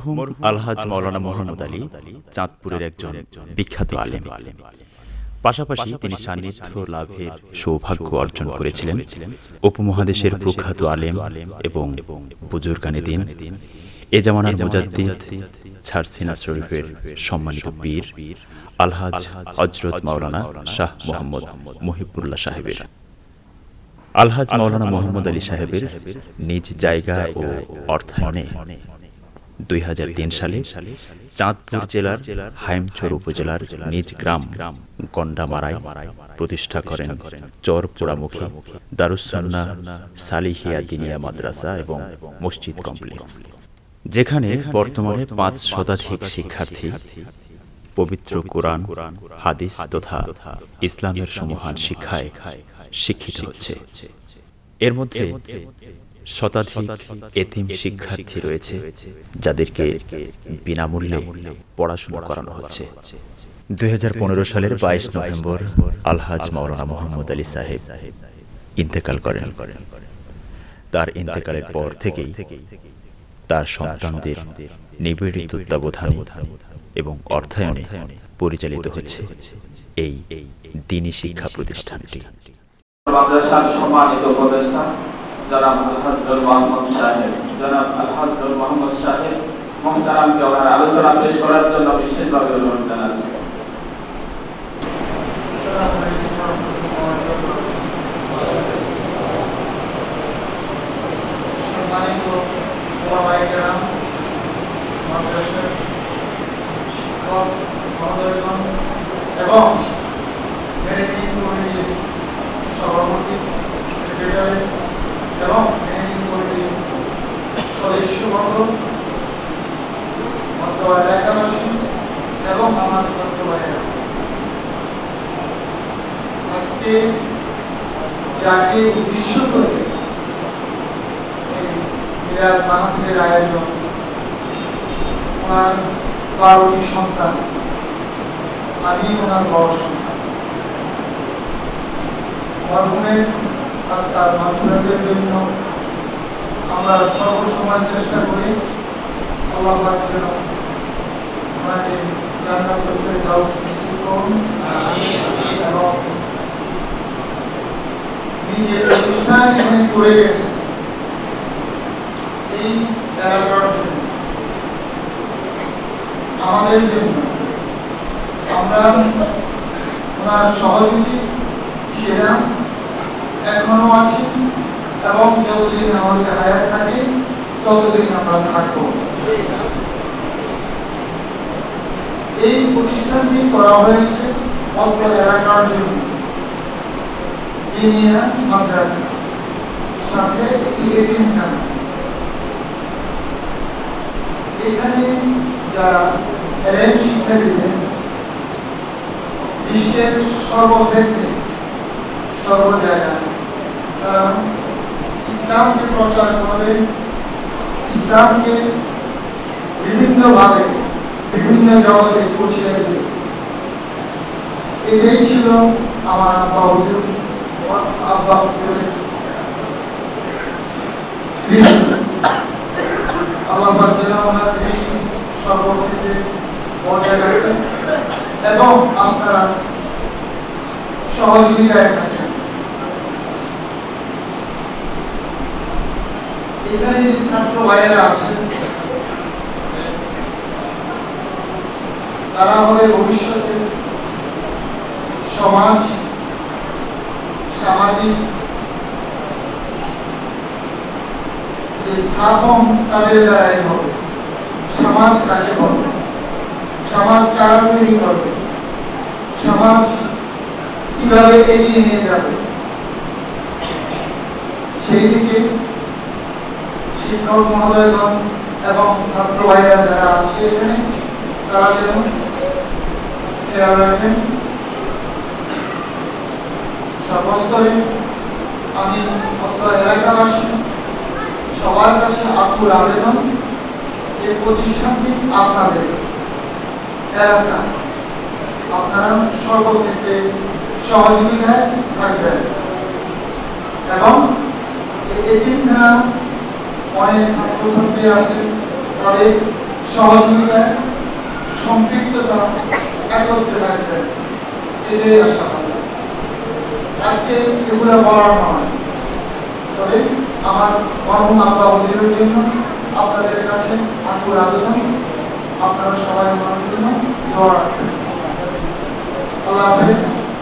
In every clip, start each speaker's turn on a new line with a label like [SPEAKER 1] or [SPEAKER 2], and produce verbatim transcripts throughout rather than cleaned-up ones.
[SPEAKER 1] মরহুম আলহাজ মাওলানা মোহাম্মদ আলী চাঁদপুরের একজন বিখ্যাত আলেম। পাশাপাশি তিনি সান্নিধ্য লাভের সৌভাগ্য অর্জন করেছিলেন উপমহাদেশের প্রখ্যাত আলেম এবং বুজুর্গানে দিন এ জামানার মুজাদ্দিদ ছারছিনা শরীফের সম্মানিত পীর আলহাজ হযরত মাওলানা শাহ মোহাম্মদ মুহিবুল্লাহ সাহেবের। আলহাজ মাওলানা মোহাম্মদ আলী সাহেবের নিজ জায়গা ও অর্থায়নে দুই হাজার তিন সালে চাঁদপুর জেলার হাইমচর উপজেলার নিজ গ্রাম গন্ডামারায় প্রতিষ্ঠা করেন চর পোড়ামুখী দারুস সুন্নাহ সালিহিয়া দিনিয়া মাদ্রাসা এবং মসজিদ কমপ্লেক্স, যেখানে বর্তমানে পাঁচ শতাধিক শিক্ষার্থী পবিত্র কোরআন, হাদিস তথা ইসলামের সমহান শিক্ষায় শিক্ষিত হচ্ছে। এর মধ্যে শতাধিক এতিম শিক্ষার্থী রয়েছে যাদেরকে বিনামূল্যে পড়াশোনা করানো হচ্ছে। দুই হাজার পনেরো সালের বাইশ নভেম্বর আলহাজ মাওলানা মোহাম্মদ আলী সাহেব ইন্তেকাল করেন। তার ইন্তেকালের পর থেকেই তার সন্তানদের নিবিড় তত্ত্বাবধানে এবং অর্থায়নে পরিচালিত হচ্ছে এই দ্বীনি শিক্ষা প্রতিষ্ঠানটি।
[SPEAKER 2] মাদ্রাসার সম্মানিত উপদেষ্টা জনাব আলহাজ মোহাম্মদ সাহেব জনাব আলহাজ মোহাম্মদ সাহেব মুহতারামকে ওনার আলোচনা পেশ করার জন্য বিশেষভাবে অনুরোধ জানাচ্ছি।
[SPEAKER 3] সম্মানিত ওলামায়ে-কেরাম, মাদ্রাসার শিক্ষক মহোদয়গণ এবং ম্যানেজিং কমিটির সভাপতি, সেক্রেটারি এবং ম্যানেজিং কমিটির সদস্যবর্গ, অত্র এলাকাবাসী এবং আমার ছাত্র ভাইয়েরা, আজকে যাকে উদ্দেশ্য করে এই মিলাদ মাহফিলের আয়োজন, ওনার বারোটি সন্তান, আমি ওনার বড় সন্তান, মরহুমের আর তার মাগফিরাতের জন্য আমরা সর্বসময় চেষ্টা করি আল্লাহ পাক যেন ওনাকে জান্নাতুল ফেরদাউস নসিব করুন এবং নিজের প্রতিষ্ঠান এখানে করে গেছেন এই এলাকার জন্য, আমাদের জন্য। আমরা ওনার সহযোগী ছিলাম, এখনো আছি এবং যতদিন আমাদের হায়াত থাকে ততদিন আমরা থাকবো। এই প্রতিষ্ঠানটি করা হয়েছে অল্প এলাকার জন্য, দিনিয়া মাদ্রাসা সাথে একটি এতিমখানা। এখানে যারা এলেম শিক্ষা দিবেন বিশ্বের সর্বক্ষেত্রে সর্ব জায়গায় তারা ইসলামকে প্রচার করবে, ইসলামকে বিভিন্নভাবে বিভিন্ন জগতে পৌঁছে দেবে। এটাই ছিল আমার আব্বা হুজুর আব্বা হুজুরের আল্লাহ পাক যেন ওনাদের সর্বক্ষেত্রে বজায় রাখেন এবং আপনারা সহযোগিতায় থাকেন। এখানে যে ছাত্র ভাইয়েরা আছেন তারা হবে ভবিষ্যতে সমাজ সামাজিক যে স্থাপন তাদের দ্বারাই হবে। সমাজ কাকে বলে, সমাজ কারা তৈরি করবে, সমাজ কিভাবে এগিয়ে নিয়ে যাবে, সেই দিকে শিক্ষক মহোদয়গণ এবং ছাত্র ভাইরা যারা আছে এখানে তারা যেন খেয়াল রাখেন। সর্বস্তরে আমি এলাকাবাসী সবার কাছে আকুল আবেদন, এই প্রতিষ্ঠানটি আপনাদের এলাকা, আপনারা সর্বক্ষেত্রে সহযোগিতায় থাকবেন এবং এতিমখানা অনেক ছাত্রছাত্রী আছে, তাদের সহযোগিতায় সম্পৃক্ততা একত্রে থাকবেন, এটাই আশা করি। আজকে এগুলো বলার নয়, তবে আমার মরহুম আব্বা হুজুরের জন্য আপনাদের কাছে আকুল আবেদন, আপনারা সবাই আমার জন্য দোয়া রাখবেন। আল্লাহ হাফেজ।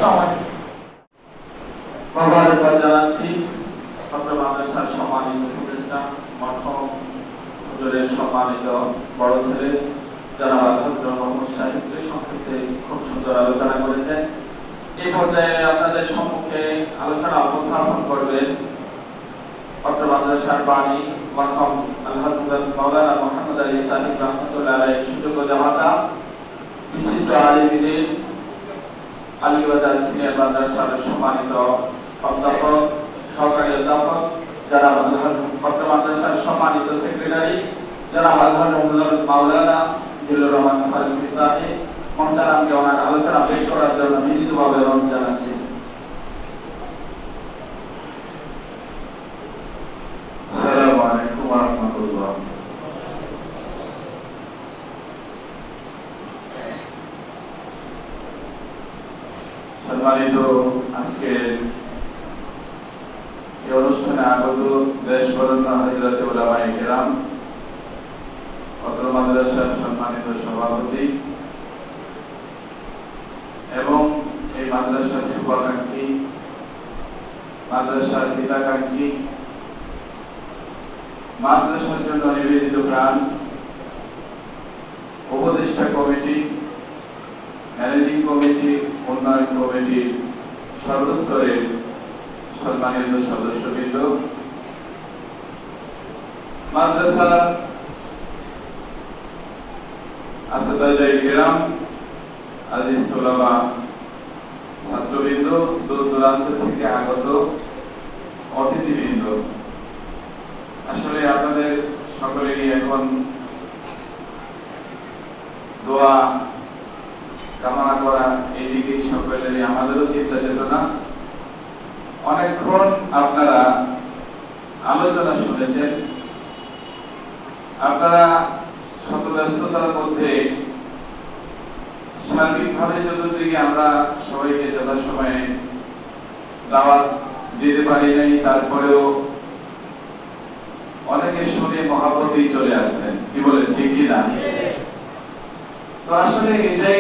[SPEAKER 2] মোবারকবাদ জানাচ্ছি ছাত্র মাদ্রাসার সম্মানিত উপদেষ্টা মরহুম হুজুরের সম্মানিত বড় ছেলে জনাব হযরত মোহাম্মদ সাহেবকে সংক্ষেপে খুব সুন্দর আলোচনা করেছেন। এই পর্যায়ে আপনাদের সম্মুখে আলোচনা উপস্থাপন করবেন ছাত্র মাদ্রাসার বাণী মরহুম আল-হযরত মাওলানা মুহাম্মদ আলী সাহেব রাহমাতুল্লাহ আলাইহির সুযোগ্য জামাতা বিশিষ্ট আলিমদের আলিবাজার সিনিয়র মাদ্রাসার সম্মানিত অধ্যাপক, সহকারী অধ্যাপক যারা ছাত্র মাদ্রাসার সম্মানিত সেক্রেটারি যারা আলহামদুলিল্লাহ মাওলানা জিল্লুর রহমান ফারুকী সাহেব মহতারামকে ওনার আলোচনা পেশ করার জন্য বিনীতভাবে অনুরোধ জানাচ্ছি। আসসালামু আলাইকুম ওয়া রাহমাতুল্লাহ। সম্মানিত আজকে এই অনুষ্ঠানে আগত দেশ বরেণ্য হযরত উলামায়ে কেরাম, অত্র মাদ্রাসার সম্মানিত সভাপতি এবং এই মাদ্রাসার শুভাকাঙ্ক্ষী, মাদ্রাসার হিতাকাঙ্ক্ষী, মাদ্রাসার জন্য নিবেদিত প্রাণ, উপদেষ্টা কমিটি, ম্যানেজিং কমিটি, উন্নয়ন কমিটির সর্বস্তরের সম্মানিত সদস্যবৃন্দ, মাদ্রাসা আসদায়ে কেরাম, আজিজ তোলাবা, ছাত্রবৃন্দ, দূর দূরান্ত থেকে আগত অতিথিবৃন্দ, আসলে আপনাদের সকলেরই এখন দোয়া কামনা করা এইদিকে সকলেরই আমাদেরও চিন্তা চেতনা। অনেকক্ষণ আপনারা আলোচনা শুনেছেন, আপনারা শত ব্যস্ততার মধ্যে সার্বিকভাবে চতুর্দিকে আমরা সবাইকে যথাসময়ে দাওয়াত দিতে পারি নাই, তারপরেও অনেকে শুনে মহাব্বতেই চলে আসছেন, কি বলেন, ঠিক কি না? তো আসলে এটাই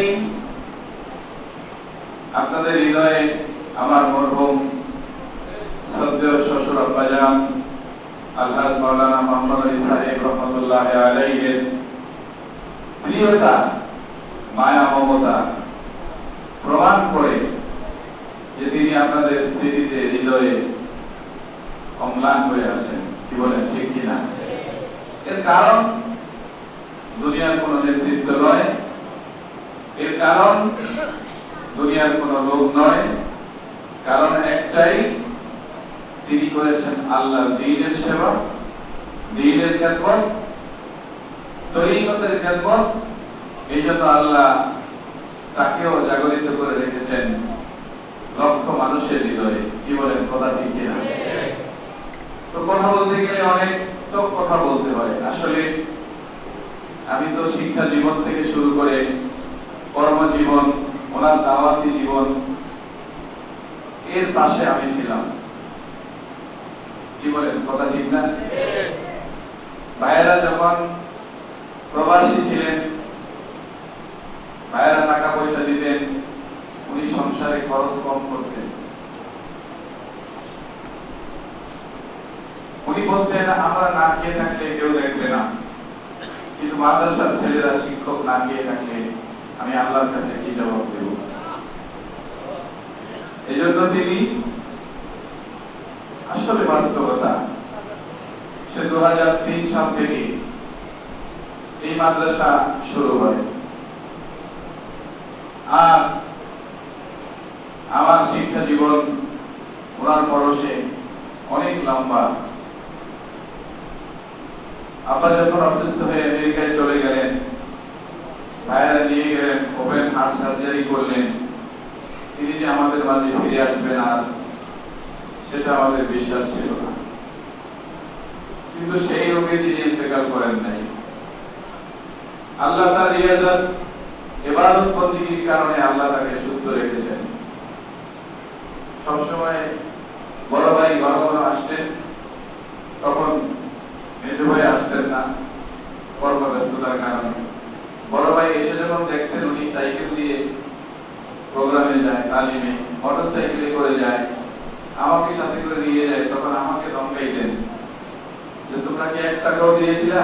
[SPEAKER 2] আপনাদের হৃদয়ে আমার মরহুম শ্রদ্ধেয় শ্বশুর আব্বাজান আলহাজ মাওলানা মুহাম্মদ আলী সাহেব রহমাতুল্লাহ আলাইহির প্রিয়তা, মায়া, মমতা প্রমাণ করে যে তিনি আপনাদের স্মৃতিতে, হৃদয়ে অম্লান হয়ে আছেন, কি বলেন, ঠিক কিনা? এর কারণ দুনিয়ার কোন নেতৃত্ব নয়, এর কারণ দুনিয়ার কোন লোক নয়, কারণ একটাই, তিনি করেছেন আল্লাহর দ্বীনের সেবা, দ্বীনের খেদমত, তরিকতের খেদমত। এই জন্য আল্লাহ তাকেও জাগরিত করে রেখেছেন লক্ষ মানুষের হৃদয়ে, কি বলেন, কথা ঠিক কিনা? তো কথা বলতে গেলে অনেক তো কথা বলতে হয়। আসলে আমি তো শিক্ষা জীবন থেকে শুরু করে কর্মজীবন, ওনার দাওয়াতি জীবন, এর পাশে আমি ছিলাম, কি বলেন, কথা ঠিক না? ভাইয়েরা যখন প্রবাসী ছিলেন, ভাইয়েরা টাকা পয়সা দিতেন, উনি সংসারে খরচ কম করতেন। উনি বলতেন আমরা না খেয়ে থাকলে কেউ দেখবে না, কিন্তু মাদ্রাসার ছেলেরা, শিক্ষক না খেয়ে থাকলে আমি আল্লাহর কাছে কি জবাব দেব? এই জন্য তিনি, আসলে বাস্তবতা, সে দু হাজার তিন সাল থেকে এই মাদ্রাসা শুরু হয়। আর আমার শিক্ষা জীবন ওনার পরশে অনেক লম্বা। আব্বা যখন অসুস্থ হয়ে আমেরিকায় চলে গেলেন, ভাইয়েরা নিয়ে গেলেন, ওপেন হার্ট সার্জারি করলেন, তিনি যে আমাদের মাঝে ফিরে আসবেন আর সেটা আমাদের বিশ্বাস ছিল না, কিন্তু সেই রোগে তিনি ইন্তেকাল করেন নাই। আল্লাহ তার রিয়াজত ইবাদত বন্দেগীর কারণে আল্লাহ তাকে সুস্থ রেখেছেন। সবসময় বড় ভাই ঘন ঘন আসতেন, তখন মেজো ভাই আসতেন না কর্মব্যস্ততার কারণে। বড় ভাই এসে যখন দেখতেন উনি সাইকেল দিয়ে প্রোগ্রামে যায়, তালিমে মোটর সাইকেলে করে যায়, আমাকে সাথে করে নিয়ে যায়, তখন আমাকে ধমকাইতেন যে তোমরা কি এক টাকাও দিয়েছিলা?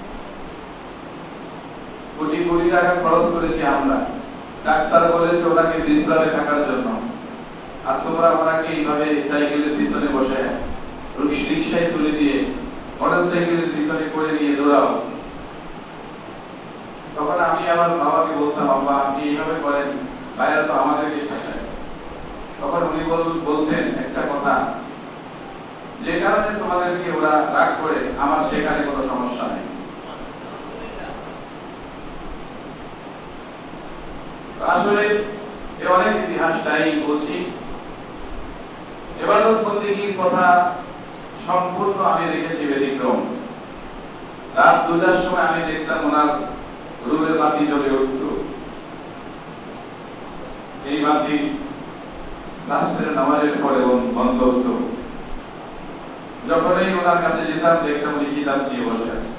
[SPEAKER 2] কোটি কোটি টাকা খরচ করেছি আমরা, ডাক্তার বলেছে ওনাকে বিশ্রামে থাকার জন্য, আর তোমরা ওনাকে এইভাবে সাইকেলের পিছনে বসে রিক্সায় তুলে দিয়ে মোটর সাইকেলের পিছনে করে নিয়ে দৌড়াও। তখন আমি আমার বাবাকে বলতাম, বাবা আপনি এইভাবে করেন, ভাইরা তো আমাদেরকে শেখায়। তখন উনি বলতেন একটা কথা, যে কারণে তোমাদেরকে ওরা রাগ করে, আমার সেখানে কোনো সমস্যা নেই। আসলে এ অনেক ইতিহাসটাই বলছি, ইবাদত বন্দেগীর কথা সম্পূর্ণ আমি দেখেছি ব্যতিক্রম। রাত দুটার সময় আমি দেখতাম ওনার রুমের বাতি জ্বলে উঠত। এই বাতি শাস্ত্রের নামাজের পরে বন্ধ হতো। যখনই ওনার কাছে যেতাম দেখতাম উনি কিতাব নিয়ে বসে আছে।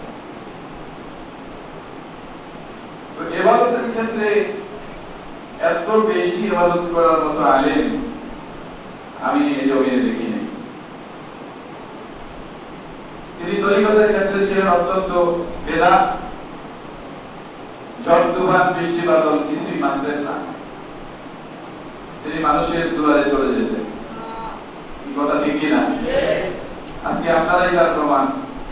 [SPEAKER 2] তো ইবাদতের ক্ষেত্রে এত বেশি ইবাদত করার মতো আলেম আমি এই জমিনে দেখি নাই। তিনি তরিকতের ক্ষেত্রে ছিলেন অত্যন্ত বেদা, ঝড় তুফান বৃষ্টি বাদল কিছুই মানতেন না। তিনি মানুষের দুয়ারে চলে যেতেন। কি কথা ঠিক কিনা? আজকে আপনারাই তার প্রমাণ।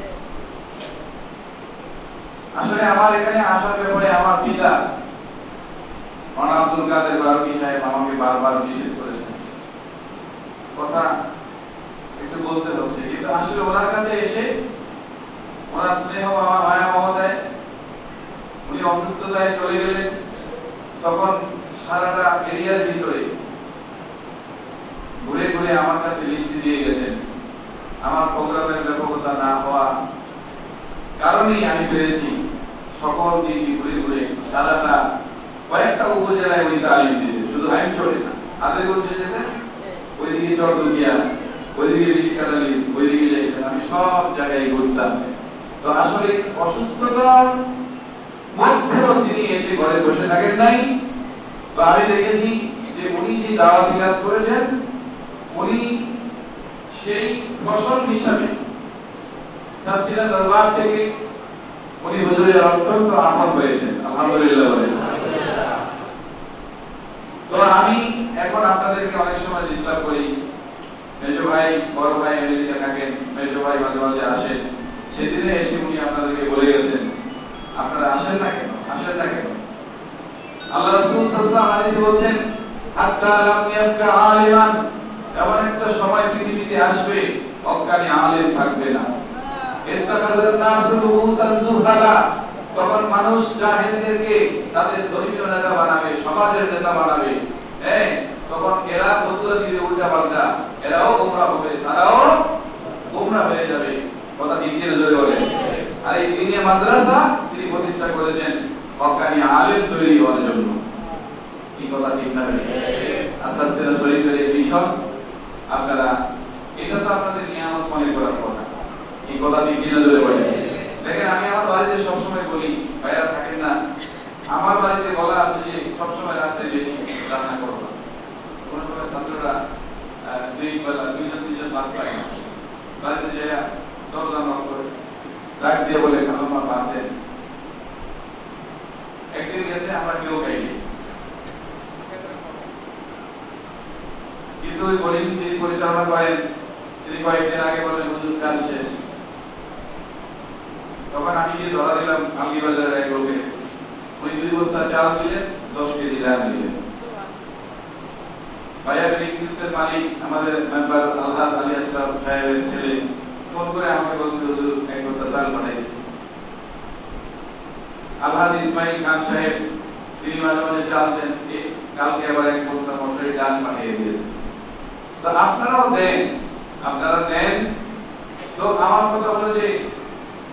[SPEAKER 2] আসলে আমার এখানে আসার ব্যাপারে আমার পিতা মাওলানা আব্দুল কাদের বারুকি সাহেব আমাকে বারবার নিষেধ করেছেন। কথা একটু বলতে হচ্ছে, কিন্তু আসলে ওনার কাছে এসে ওনার স্নেহ আমার মায়া মমতায় উনি অসুস্থতায় চলে গেলেন। তখন সারাটা এরিয়ার ভিতরে ঘুরে ঘুরে আমার কাছে লিস্ট দিয়ে গেছেন। আমার প্রোগ্রামের ব্যাপকতা না হওয়া কারণেই আমি পেরেছি সকল দিক ঘুরে ঘুরে সারাটা কয়েকটা উপজেলায় উনি তালিম দিতেন। শুধু আইন চলে না, আদেরগঞ্জে যেতেন, ওইদিকে চরদুকিয়া, ওইদিকে বিশকারালি, ওইদিকে যেতেন। আমি সব জায়গায় ঘুরতাম। তো আসলে অসুস্থতার মধ্যেও তিনি এসে ঘরে বসে থাকেন নাই। তো আমি দেখেছি যে উনি যে দাওয়াতি কাজ করেছেন, উনি সেই ফসল হিসাবে শাস্তিরা দরবার থেকে উনি হুজুরের অত্যন্ত আপন হয়েছেন। আলহামদুলিল্লাহ বলেন। তো আমি এখন আপনাদেরকে অনেক সময় ডিস্টার্ব করি। মেজো ভাই বড় ভাই আমেরিকা থাকেন, মেজো ভাই মাঝে মাঝে আসেন। সেদিনে এসে উনি আপনাদেরকে বলে গেছেন আপনারা আসেন না কেন, আসেন না কেন? আল্লাহ রাসূল সাল্লাল্লাহু আলাইহি ওয়াসাল্লাম বলেন হাত্তা লাম ইয়াবকা আলিমান, এমন একটা সময় পৃথিবীতে আসবে অজ্ঞানী আলেম থাকবে না। ইত্তাকাযান নাসু রুউসান জুহালা, তখন মানুষ জাহেলদেরকে তাদের ধর্মীয় নেতা বানাবে, সমাজের নেতা বানাবে। হ্যাঁ, তখন এরা ফতোয়া দিবে উল্টা পাল্টা, এরাও গোমরাহ হবে, তারাও গোমরাহ হয়ে যাবে। কথা ঠিক কিনা জোরে বলেন। আর এই দিনে মাদ্রাসা তিনি প্রতিষ্ঠা করেছেন হক্কানি আলেম তৈরি হওয়ার জন্য। কি কথা ঠিক না? আচ্ছা সেটা শরীফের এই বিষয় আপনারা, এটা তো আপনাদের নিয়ামত মনে করার কথা। কি কথা ঠিক কিনা জোরে বলেন। দেখেন আমি আমার বাড়িতে সবসময় বলি, ভাইয়া থাকেন না, আমার বাড়িতে বলা আছে যে সবসময় রাত্রে বেশি রান্না করবো না। কোনো সময় ছাত্ররা দুই বেলা দুইজন দুইজন ভাত পায় না, বাড়িতে যে দরজা নক করে ডাক দিয়ে বলে খালাম্মা ভাত দেন। একদিন গেছে আমরা কেউ খাইনি, কিন্তু ওই বোর্ডিং যিনি পরিচালনা করেন তিনি কয়েকদিন আগে বলেন হুজুর চাল শেষ। তখন আমি গিয়ে ধরা দিলাম আলগি বাজারের এক লোকে, উনি দুই বস্তা চাল দিলেন, দশ কেজি ডাল দিলেন। ভাইয়া বিলিংসের মালিক আমাদের মেম্বার আলহাজ আলী আশরাফ সাহেবের ছেলে ফোন করে আমাকে বলছে হুজুর এক বস্তা চাল পাঠাইছে। আলহাজ ইসমাইল খান সাহেব তিনি মাঝে মাঝে চাল দেন, কালকে আবার এক বস্তা মশারি ডাল পাঠিয়ে দিয়েছে। তো আপনারাও দেন, আপনারা দেন। তো আমার কথা হলো যে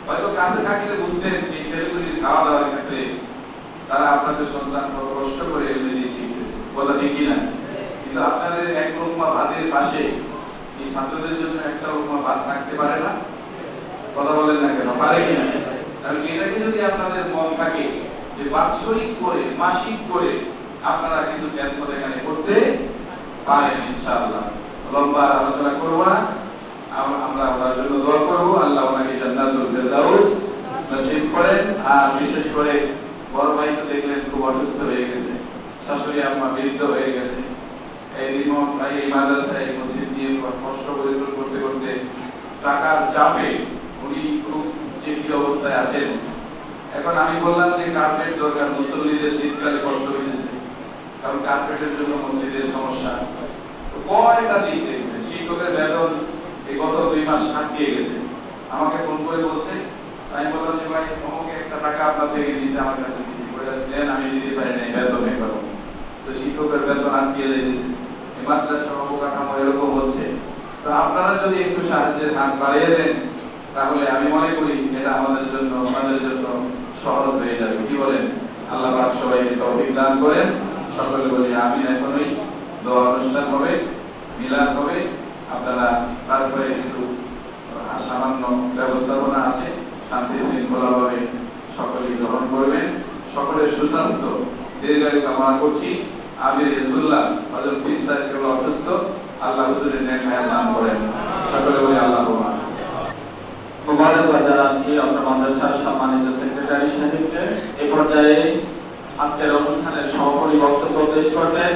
[SPEAKER 2] হয়তো কাছে থাকলে বুঝতেন এই ছেলেগুলির খাওয়া দাওয়ার ক্ষেত্রে তারা আপনাদের সন্তান কষ্ট করে এগুলি দিয়ে শিখতেছে, কথা ঠিকই না? কিন্তু আপনাদের এক লোকমা ভাতের পাশে এই ছাত্রদের জন্য একটা লোকমা ভাত রাখতে পারে না? কথা বলেন না কেন, পারে কিনা? তাহলে এটাকে যদি আপনাদের মন থাকে যে বাৎসরিক করে মাসিক করে আপনারা কিছু জ্ঞানপদ এখানে করতে পারেন, ইনশাআল্লাহ। লম্বা আলোচনা করব না, আমরা ওনার জন্য দোয়া করব, আল্লাহ ওনাকে জান্নাতুল ফেরদাউস নসিব করেন। আর বিশেষ করে বড় ভাই তো দেখলেন খুব অসুস্থ হয়ে গেছে, শাশুড়ি আম্মা বৃদ্ধ হয়ে গেছে। এই রিমোট ভাই এই মাদ্রাসায় মসজিদ নিয়ে কষ্ট পরিশ্রম করতে করতে টাকার চাপে উনি খুব চিন্তিত অবস্থায় আছেন। এখন আমি বললাম যে কার্পেট দরকার, মুসল্লিদের শীতকালে কষ্ট হয়েছে, কারণ কার্পেটের জন্য মসজিদের সমস্যা। তো কয়টা দিক দেখবেন, শিক্ষকের বেতন এই গত দুই মাস আটকে গেছে, আমাকে ফোন করে বলছে, আমি বললাম যে ভাই অমুক একটা টাকা আপনার থেকে দিয়েছে, আমার কাছে দিয়েছি, দেন আমি দিতে পারি নাই বেতন একবার। তো শিক্ষকের বেতন আটকে যাইতেছে, এই মাদ্রাসার অবকাঠামো এরকম হচ্ছে। তো আপনারা যদি একটু সাহায্যের হাত বাড়িয়ে দেন তাহলে আমি মনে করি এটা আমাদের জন্য আমাদের জন্য সহজ হয়ে যাবে। কি বলেন? আল্লাহ পাক সবাইকে তৌফিক দান করেন। সকলে বলি আমিন। এখনই দোয়া অনুষ্ঠান হবে, মিলাদ হবে, আপনারা তারপরে কিছু সামান্য ব্যবস্থাপনা আছে, শান্তি শৃঙ্খলাভাবে সকলেই গ্রহণ করবেন। সকলের সুস্বাস্থ্য দীর্ঘায়ু কামনা করছি। আমির হিজবুল্লাহ হযরত বিশ তারিখে অসুস্থ, আল্লাহ হুজুরের নেক হায়াত দান করেন। সকলে বলি আল্লাহুম্মা।
[SPEAKER 4] মোবারকবাদ জানাচ্ছি আপনার মাদ্রাসার সম্মানিত সেক্রেটারি সাহেবকে। এই পর্যায়ে আজকের অনুষ্ঠানের সমাপনী বক্তব্য পেশ করবেন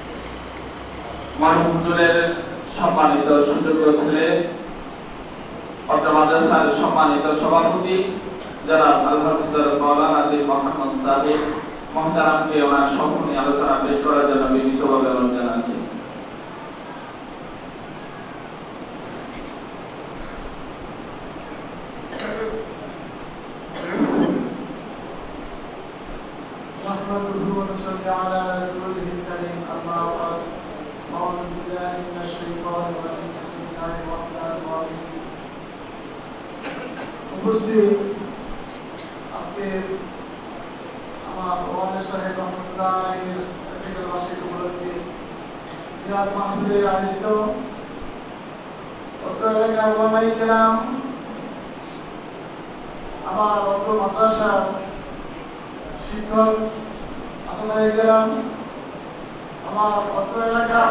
[SPEAKER 4] মরহুম হুজুরের সম্মানিত সুযোগ্য ছেলে আপনার মাদ্রাসার সম্মানিত সভাপতি জনাব আল-হাফিজ মাওলানা আদিল মোহাম্মদ সাহেব মুহতারামকে ওনার সমাপনী আলোচনা পেশ করার জন্য বিনীতভাবে অনুরোধ জানাচ্ছি।
[SPEAKER 3] উপস্থিত আজকে আমার ওয়াজ সাহেব রহমতুল্লাহের মেডিকেল বার্ষিক উপলক্ষে মিলাদ মাহফিলে আয়োজিত অত্র এলাকার ওলামায়ে কেরাম, আমার অত্র মাদ্রাসার শিক্ষক আসসালামু কেরাম, আমার অত্র এলাকার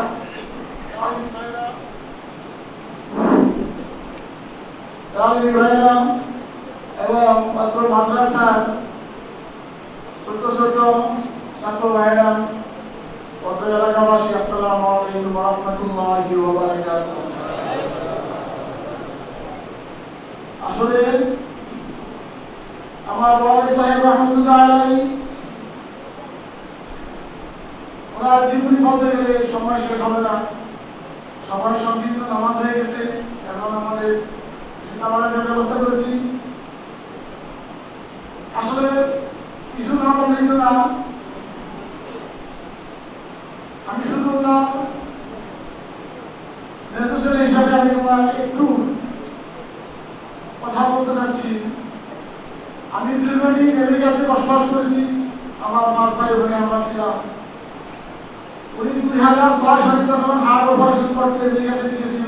[SPEAKER 3] তালিম ভাইরা এবং অত্র মাদ্রাসার ছোট ছোট ছাত্র ভাইরা, অত্র এলাকাবাসী, আসসালামু আলাইকুম ওয়া রাহমাতুল্লাহি ওয়া বারাকাতুহু। আসলে আমার ওয়াজ সাহেব রহমতুল্লাহ আলাইহি ওনার জীবনী বলতে গেলে সময় শেষ হবে না, সময় সংকীর্ণ, নামাজ হয়ে গেছে, এবং আমাদের নামাজের ব্যবস্থা করেছি। আসলে কিছু নাম বললেই তো না, আমি শুধু না নেসেসারি হিসাবে আমি একটু কথা বলতে চাচ্ছি। আমি দীর্ঘদিন আমেরিকাতে বসবাস করেছি, আমার পাঁচ ভাই ওখানে আমরা ছিলাম। উনি দুই হাজার ছয় সালে যখন হার্ট অপারেশন করতে আমেরিকাতে গিয়েছিল,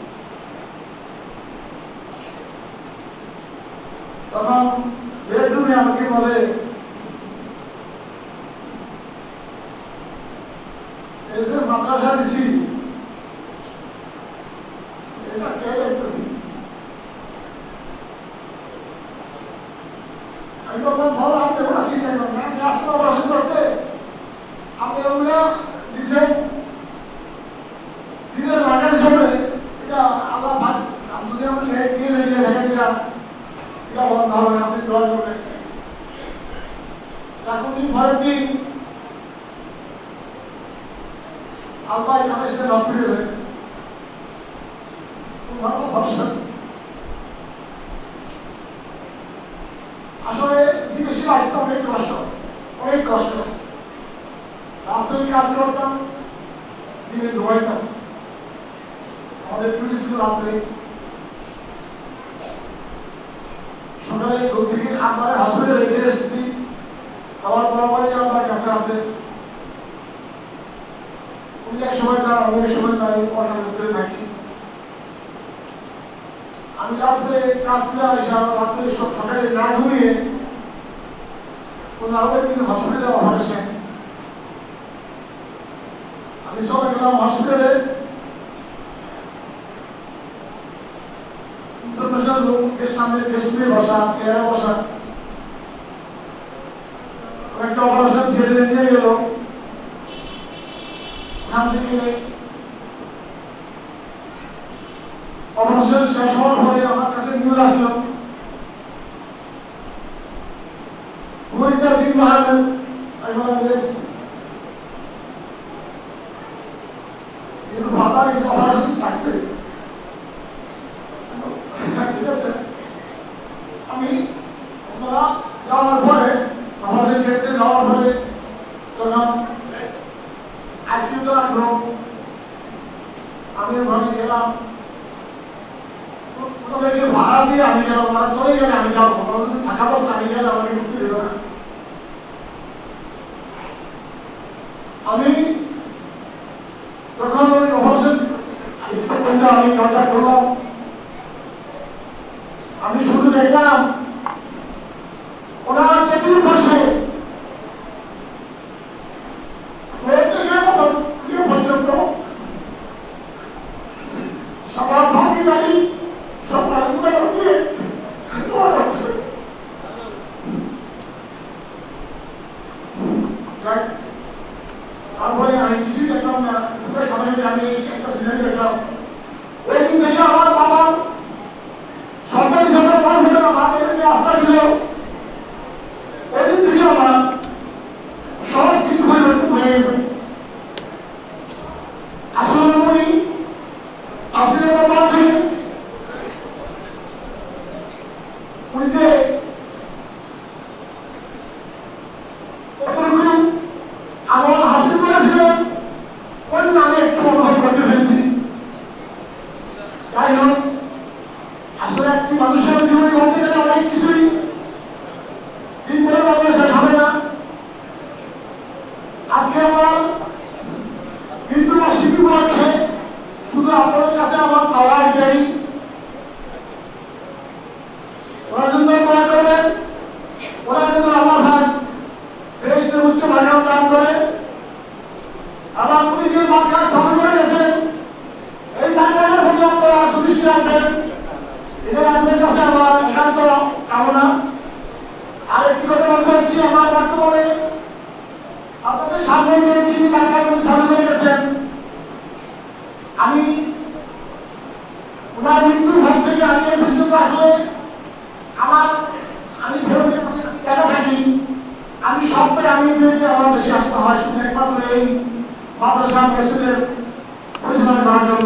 [SPEAKER 3] তখন বেডরুমে আমাকে বলে, এই যে মাদ্রাসা দিছি এটা কে দেখবে? আমি বললাম ভালো, আপনি ওরা চিন্তা করেন না, আমি আসলে অপারেশন করতে আপনি ওগুলা দিচ্ছেন দিনের লাগার হিসাবে, এটা আল্লাহ ভাগ, আমি যদি আমি গিয়ে লেগে থাকেন এটা এটা বন্ধ হবে, আপনি দোয়া করবেন। এখন ভয়ের দিন আল্লাহ ইন্টারন্যাশনাল হসপিটালে ভালো ভরসা। আসলে বিদেশি লাইফটা অনেক কষ্ট, অনেক কষ্ট। রাত্রে কাজ করতাম, দিনে ঘুমাইতাম, আমাদের ডিউটি ছিল রাত্রে। সকালে ঘুম থেকে আমার হসপিটালে রেখে এসেছি, আমার বরাবরই আমার কাছে আছে। উনি এক সময় যান, আমি এক সময় যাই, অনেক মধ্যে থাকি। আমি রাত্রে কাজ করে আসি, আমার রাত্রে সব সকালে না ঘুমিয়ে উনি আরো একদিন হসপিটালে অপারেশন। আমি সবাই গেলাম হসপিটালে, ইন্টারন্যাশনাল লোকের সামনে ডেস্কে বসা, চেয়ারে বসা। একটা অপারেশন থিয়েটারে নিয়ে গেল, ওখান থেকে অপারেশন শেষ হওয়ার পরে আমার কাছে নিউজ আসলো, ঘুরিটার দিন বাহাদুর। আমি বললাম বেশ, কিন্তু ভাতা ইজ অপারেশন সাকসেস। ঠিক আছে, আমি ওনারা যাওয়ার পরে আমাদের ক্ষেত্রে যাওয়ার পরে তখন আইসিইউতে রাখলো, আমি ওখানে গেলাম। ওদেরকে ভাড়া দিয়ে আমি গেলাম, ওরা চলে গেলে আমি যাবো, ওরা যদি থাকা অবস্থা আমি গেলে আমাকে মুক্তি দেবে না। আমি তখন ওই অপারেশন আইসিইউতে আমি দরজা করলাম, আমি শুধু দেখলাম ওনার চতুর্পাশে পর্যন্ত সবার ভাগিদারি সব দিয়ে তারপরে আমি কিছুই দেখলাম না, সামনে আমি একটা সিনেমা দেখলাম। ওই দিন থেকে আমার বাবা সরকারি সরকার মানুষ হলে আমাদের যে আস্থা ছিল, ওই দিন থেকে আমার সব কিছু পরিবর্তন হয়ে গেছে। আসলে উনি শাসনের বাদ থেকে উনি যে কতটুকু আমল হাসিল করেছিলেন ওই দিন আমি একটু অনুভব করতে পেরেছি। যাই হোক, আসলে একটি মানুষের জীবনে বলতে গেলে অনেক কিছুই দিন ধরে বলতে শেষ হবে না। আজকে আমার মৃত্যুবার্ষিকী উপলক্ষে শুধু আপনাদের কাছে আমার চাওয়া এটাই, ওরা জন্য দোয়া করবেন, ওরা জন্য আল্লাহ ভাই দেশের উচ্চ ভাগাম দান করে। আবার উনি যে বাক্যার স্মরণ করে গেছেন, এই বাক্যার প্রতি আপনারা সুদৃষ্টি রাখবেন, এটা আপনাদের কাছে আমার একান্ত কামনা। আর একটি কথা বলতে হচ্ছে, আমার বর্তমানে আপনাদের সামনে যে তিনি বাক্যার স্মরণ করে গেছেন, আমি ওনার মৃত্যুর ভাব থেকে আমি এই পর্যন্ত আসলে আমার আমি ফেরত দেখা থাকি, আমি সপ্তাহে আমি দিকে আমার বেশি আসতে হয় শুধু একমাত্র এই মাদ্রাসা মসজিদের পরিচালনা করার জন্য।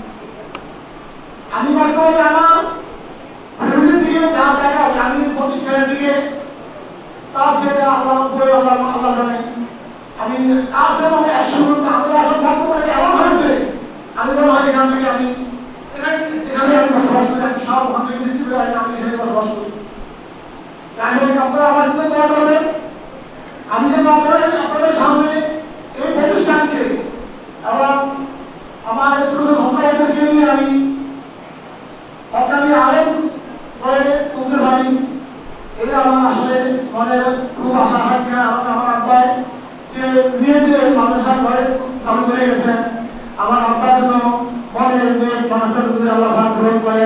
[SPEAKER 3] আমি বর্তমানে আমার ফ্যামিলির দিকে যা দেখা আমি প্রতিষ্ঠানের দিকে তা সেটা আল্লাহ করে আল্লাহ আল্লাহ জানে। আমি আছে মানে একশো আমাদের এখন বর্তমানে এমন হয়েছে, আমি মনে হয় এখান থেকে আমি এখানে এখানে আমি বসবাস করি, আমি সব ওখান থেকে মৃত্যু করে আমি এখানে বসবাস করি। যাই হোক, আপনারা আমার জন্য দোয়া করবেন, আমি যেন আপনারা আপনাদের সামনে এই প্রতিষ্ঠানকে এবং আমার ছোট ছাত্রদেরকে নিয়ে আমি অকালি আলেম করে তুলতে পারি, এটা আমার আসলে মনের খুব আশা আকাঙ্ক্ষা। এবং আমার আব্বাই যে মেয়েদের মাদ্রাসা ঘরে চালু করে গেছেন, আমার আব্বা যেন মনের মেয়ে মাদ্রাসার প্রতি আল্লাহ ভাগ গ্রহণ করেন।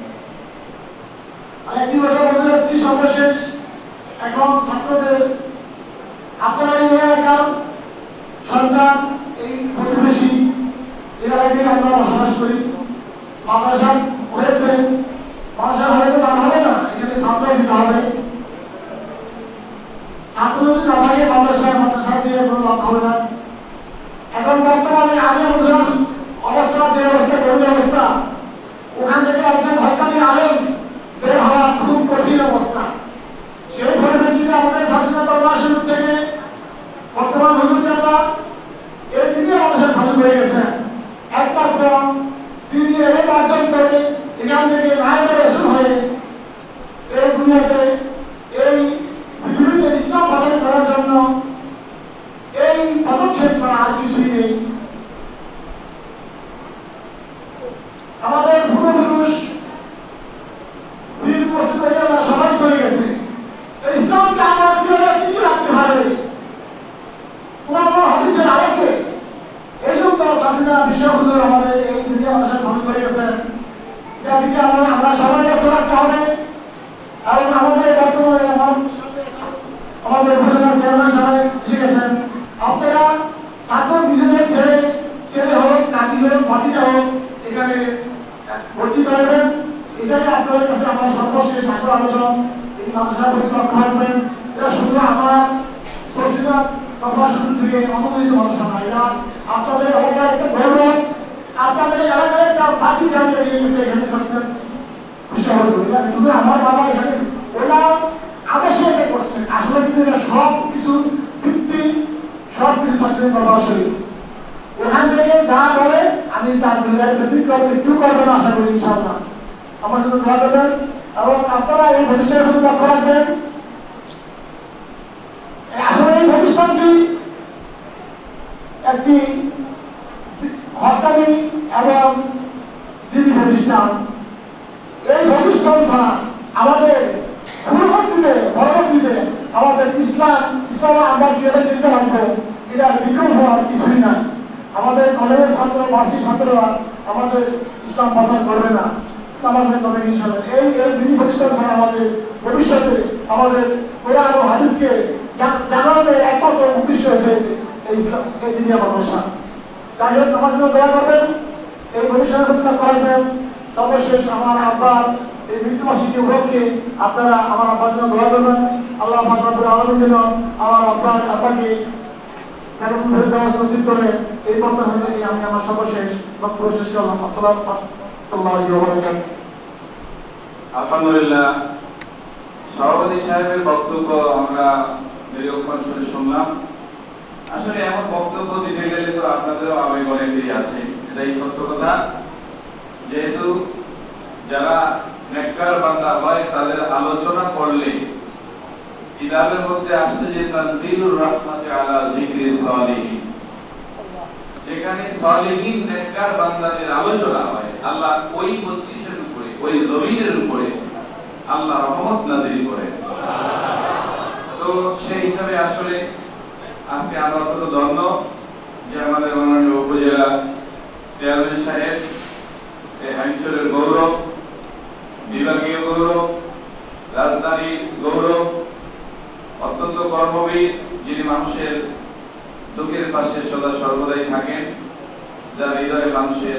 [SPEAKER 3] আর একটি কথা বলতে যাচ্ছি সর্বশেষ, এখন ছাত্রদের আপনারা এই এলাকার সন্তান, এই প্রতিবেশী এলাকায় আমরা বসবাস করি, মাদ্রাসা হয়েছে, মাদ্রাসা হয়তো লাভ হবে না, এখানে ছাত্র দিতে হবে। ছাত্র যদি না থাকে মাদ্রাসায়, মাদ্রাসা দিয়ে কোনো লাভ হবে না। এখন বর্তমানে আগে অবস্থা যে অবস্থা, করুণ অবস্থা, ওখান থেকে একজন হকানি আলেম বের হওয়া খুব কঠিন অবস্থা। সেই পরিপ্রেক্ষিতে আমাদের শাসনা দরবার শরীফ থেকে বর্তমান হুজুর নেতা এই দিকে আমাদের চালু হয়ে গেছেন। একমাত্র তিনি এলেম অর্জন করে পদক্ষেপ ছাড়া আর কিছুই নেই। আমাদের পূর্বপুরুষ বীর মুর্শিদ সবাই চলে গেছে, ইসলামকে আমরা কিভাবে টিকে রাখতে পারবে কোরআন ও হাদিসের আলোকে। এই জন্য হাসিনা বিশ্ব হুজুর আমাদের এই দুনিয়া ভাষা সামনে করে গেছেন, এটাকে আমরা আমরা সবাই লক্ষ্য রাখতে হবে। এবং আমাদের বর্তমানে আমাদের ঘোষণা চেয়ারম্যান সবাই এসে গেছেন, আপনারা ছাত্র নিজেদের ছেলে ছেলে হোক নাতি হোক ভাতিজা হোক এখানে ভর্তি করাবেন। এটাই আপনাদের কাছে আমার সর্বশেষ ছাত্র আলোচনা। এই মাদ্রাসার প্রতি লক্ষ্য রাখবেন, এটা শুধু আমার সচিবা তথা শুরু থেকে অনুমোদিত মাদ্রাসা না, এটা আপনাদের এলাকার একটা গৌরব, আপনাদের এলাকায় একটা বাকি জানিয়ে দিয়ে গেছে এখানে সচেতন শুধু আমার বাবা এখানে ওরা আদেশে এটা করছেন। আসলে কিন্তু এটা সব কিছু ভিত্তি সব কিছু সচেতন করবার শরীর ওখান থেকে যা বলে আমি তার ব্যতিক্রম একটু করবেন আশা করি ইনশাআল্লাহ। আমার সাথে দোয়া করবেন এবং আপনারা এই ভবিষ্যতের প্রতি লক্ষ্য রাখবেন। আসলে এই ভবিষ্যৎটি একটি হরতালি এবং দিনী প্রতিষ্ঠান। এই প্রতিষ্ঠান ছাড়া আমাদের পূর্ববর্তীতে পরবর্তীতে আমাদের ইসলাম ইসলাম আমরা কিভাবে চিনতে পারবো এটার বিকল্প হওয়ার কিছুই নাই। আমাদের কলেজের ছাত্র বার্ষিক ছাত্ররা আমাদের ইসলাম প্রচার করবে না, নামাজের তবে হিসাবে এই এই দিনী প্রতিষ্ঠান ছাড়া আমাদের ভবিষ্যতে আমাদের কোরআন ও হাদিসকে জানানোর একমাত্র উদ্দেশ্য হচ্ছে এই ইসলাম এই দিনী মাদ্রাসা। যাই হোক আমার জন্য দয়া করবেন, এই ভবিষ্যতের প্রতি লক্ষ্য রাখবেন। সর্বশেষ আমার আব্বার এই মৃত্যুবার্ষিকী উপলক্ষে আপনারা আমার আব্বার জন্য দোয়া করবেন। আল্লাহ রাব্বুল আলামিন যেন আমার আব্বার আব্বাকে ব্যবস্থা নসিব করে। এই প্রত্যাশা নিয়ে আমি আমার সর্বশেষ বক্তব্য শেষ করলাম। আসসালামু আলাইকুম।
[SPEAKER 2] আলহামদুলিল্লাহ, সভাপতি সাহেবের বক্তব্য আমরা দীর্ঘক্ষণ শুনে শুনলাম। আসলে এমন বক্তব্য দিতে গেলে তো আপনাদেরও আবেগ অনেকই আছে, এটাই সত্য কথা। যেহেতু যারা নেককার বান্দা হয় তাদের আলোচনা করলে কিতাবের মধ্যে আসছে যে তানজিলুর রাহমাতি আলা যিকরি সালিহিন, যেখানে সালিহিন নেককার বান্দাদের আলোচনা হয় আল্লাহ ওই মজলিসের উপরে ওই জমিনের উপরে আল্লাহ রহমত নাযিল করে। তো সেই হিসাবে আসলে আজকে আমরা কত ধন্য যে আমাদের মাননীয় উপজেলা চেয়ারম্যান সাহেব এই অঞ্চলের গৌরব, বিভাগীয় গৌরব, রাজধানীর গৌরব, অত্যন্ত কর্মবীর, যিনি মানুষের দুঃখের পাশে সদা সর্বদাই থাকেন, যার হৃদয়ে মানুষের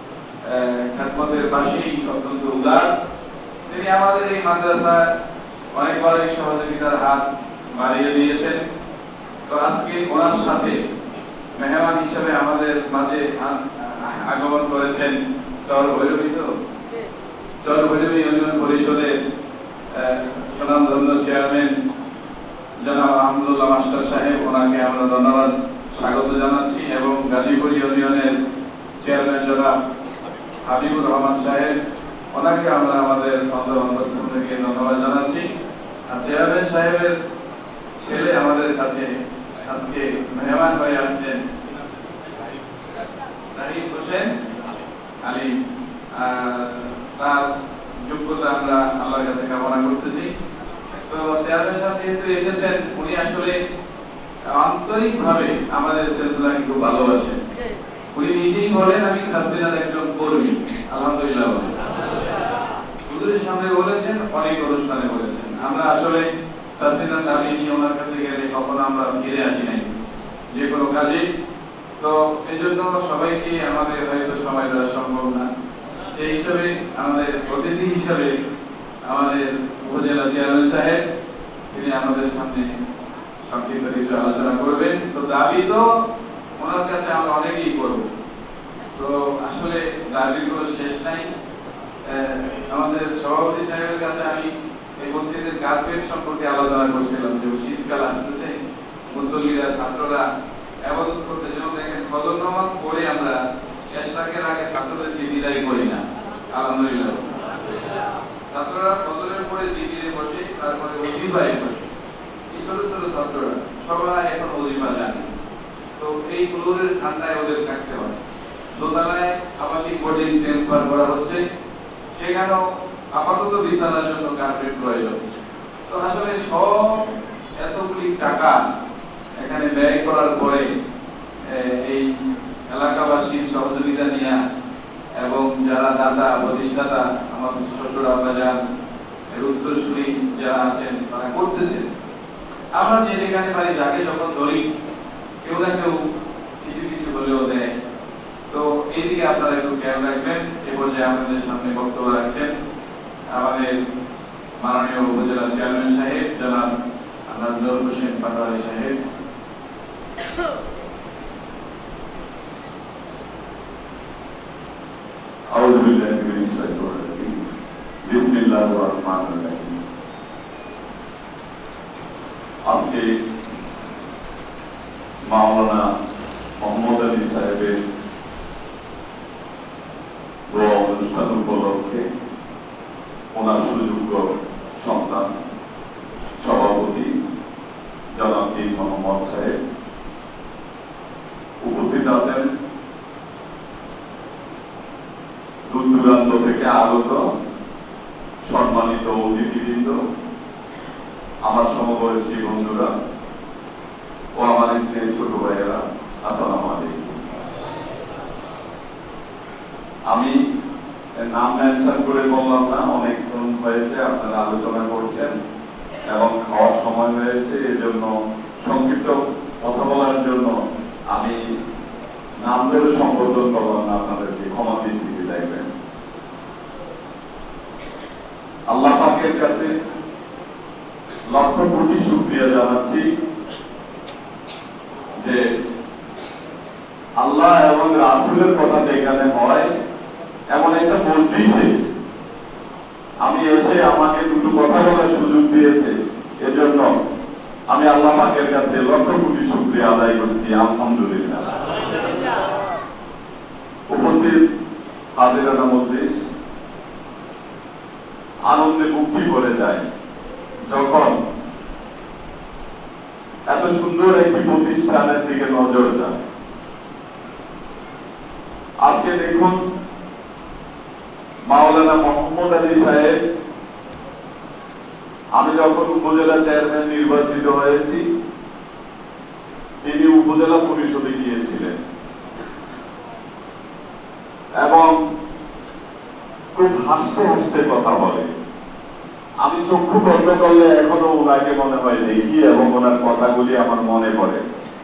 [SPEAKER 2] খেদমতের পাশেই অত্যন্ত উদার, তিনি আমাদের এই মাদ্রাসায় অনেকবারই সহযোগিতার হাত বাড়িয়ে দিয়েছেন। তো আজকে ওনার সাথে মেহমান হিসেবে আমাদের মাঝে আগমন করেছেন চর ভৈরবী তো চর ভৈরবী ইউনিয়ন পরিষদের সুনামধন্য চেয়ারম্যান জনাব আহমদুল্লাহ মাস্টার সাহেব, ওনাকে আমরা ধন্যবাদ স্বাগত জানাচ্ছি, এবং গাজীপুর ইউনিয়নের চেয়ারম্যান জনাব হাবিবুর রহমান সাহেব, ওনাকে আমরা আমাদের অন্তর্বস্থান থেকে ধন্যবাদ জানাচ্ছি। আর চেয়ারম্যান সাহেবের ছেলে আমাদের কাছে আজকে মেহমান হয়ে আসছেন রাহিম হোসেন আলী, তার যোগ্যতা আমরা আল্লাহর কাছে কামনা করতেছি। তো চেয়ারম্যান সাহেব যেহেতু এসেছেন, উনি আসলে আন্তরিকভাবে আমাদের সিলসিলাকে খুব ভালোবাসেন। উনি নিজেই বলেন আমি সাসিনার একজন কর্মী, আলহামদুলিল্লাহ বলেন, হুজুরের সামনে বলেছেন, অনেক অনুষ্ঠানে বলেছেন। আমরা আসলে সাসিনার দাবি নিয়ে ওনার কাছে গেলে কখনো আমরা ফিরে আসি নাই যে কোনো কাজে। তো এই জন্য সবাইকে আমাদের হয়তো সময় দেওয়া সম্ভব না, সেই হিসাবে আমাদের অতিথি হিসাবে আমাদের উপজেলা চেয়ারম্যান সাহেব, তিনি আমাদের সামনে সংক্ষিপ্ত কিছু আলোচনা করবেন। তো দাবি তো ওনার কাছে আমরা অনেকেই করব, তো আসলে দাবির কোনো শেষ নাই। আমাদের সভাপতি সাহেবের কাছে আমি এই মসজিদের কার্পেট সম্পর্কে আলোচনা করছিলাম, যে শীতকাল আসতেছে, মুসল্লিরা ছাত্ররা আবাদত করতে যেমন দেখেন ফজর নামাজ পড়ে আমরা এশরাকের আগে ছাত্রদেরকে বিদায় করি না, আলহামদুলিল্লাহ। ছাত্ররা ফজরের পরে জিকিরে বসে, তারপরে ওজিফায় বসে। এই ছোট ছোট ছাত্ররা সবাই এখন ওজিফা জানে,
[SPEAKER 4] ফ্লোরের ঠান্ডায় ওদের থাকতে হয়। দোতলায় আবাসিক বোর্ডিং ট্রান্সফার করা হচ্ছে, সেখানেও আপাতত বিছানার জন্য কার্পেট প্রয়োজন। তো আসলে সব এতগুলি টাকা এখানে ব্যয় করার পরে এই এলাকাবাসীর সহযোগিতা নিয়ে এবং যারা দাতা প্রতিষ্ঠাতা আমাদের শ্বশুর আব্বাজান এর উত্তরসূরি যারা আছেন তারা করতেছেন। আমরা যে যেখানে পারি যাকে যখন ধরি কেউ না কেউ কিছু কিছু হলেও দেয়। তো এইদিকে আপনারা একটু খেয়াল রাখবেন। এ পর্যায়ে আপনাদের সামনে বক্তব্য রাখছেন আমাদের মাননীয় উপজেলা চেয়ারম্যান সাহেব জনাব আনাদুল হোসেন পাটোয়ারি সাহেব।
[SPEAKER 5] আউযু বিল্লাহি মিনাশ শাইতানির রাজিম। বিসমিল্লাহির রহমানির রহিম। আজকে মাওলানা মোহাম্মদ আলী সাহেবের দোয়া অনুষ্ঠান উপলক্ষে ওনার সুযোগ্য সন্তান সভাপতি জনাব পীর মোহাম্মদ সাহেব উপস্থিত আছেন। দূর দূরান্ত থেকে আগত সম্মানিত অতিথিবৃন্দ, আমার সমবয়সী বন্ধুরা ও আমার স্ত্রীর ছোট ভাইয়েরা, আসসালামু আলাইকুম। আমি নাম মেনশন করে বললাম না, অনেকক্ষণ হয়েছে আপনারা আলোচনা করছেন এবং খাওয়ার সময় হয়েছে, এজন্য সংক্ষিপ্ত কথা বলার জন্য আমি নাম ধরে সম্বোধন করলাম না, আপনাদেরকে ক্ষমা দৃষ্টিতে দেখবেন। আল্লাহ পাকের কাছে লক্ষ কোটি শুকরিয়া জানাচ্ছি যে আল্লাহ এবং রাসূলের কথা যেখানে হয় এমন একটা মজলিসে আমি এসে আমাকে দুটো কথা বলার সুযোগ দিয়েছে, এজন্য আমি আল্লাহ পাকের কাছে লক্ষ কোটি শুকরিয়া আদায় করছি, আলহামদুলিল্লাহ। উপস্থিত হাজিরানা মজলিস, আনন্দে মুক্তি ভরে যায় যখন এত সুন্দর একটি প্রতিষ্ঠানের দিকে নজর যায়। আজকে দেখুন মাওলানা মোহাম্মদ আলী সাহেব, আমি যখন উপজেলা চেয়ারম্যান নির্বাচিত হয়েছি তিনি উপজেলা পরিষদে গিয়েছিলেন এবং খুব হাসতে হাসতে কথা বলে। আমি চক্ষু বন্ধ করলে এখনো ওনাকে মনে হয় দেখি এবং ওনার কথাগুলি আমার মনে পড়ে।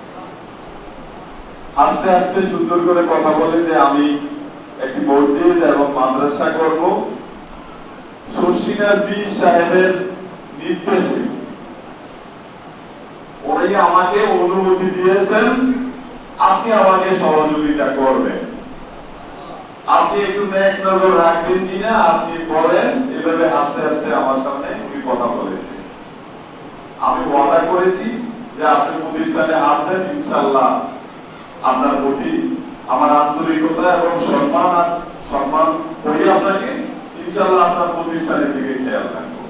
[SPEAKER 5] আস্তে আস্তে সুন্দর করে কথা বলে যে আমি একটি মসজিদ এবং মাদ্রাসা করব শশীনাথ বীর সাহেবের নির্দেশে। উনি আমাকে অনুমতি দিয়েছেন, আপনি আমাকে সহযোগিতা করবেন, আপনি একটু নেক নজর রাখবেন কিনা আপনি বলেন। এভাবে আস্তে আস্তে আমার সামনে উনি কথা বলেছে। আমি ওয়াদা করেছি যে আপনি প্রতিষ্ঠানে আসবেন, ইনশাআল্লাহ আপনার প্রতি আমার আন্তরিকতা এবং সম্মান আর সম্মান করি আপনাকে, ইনশাআল্লাহ আপনার প্রতিষ্ঠানের দিকে খেয়াল রাখবো।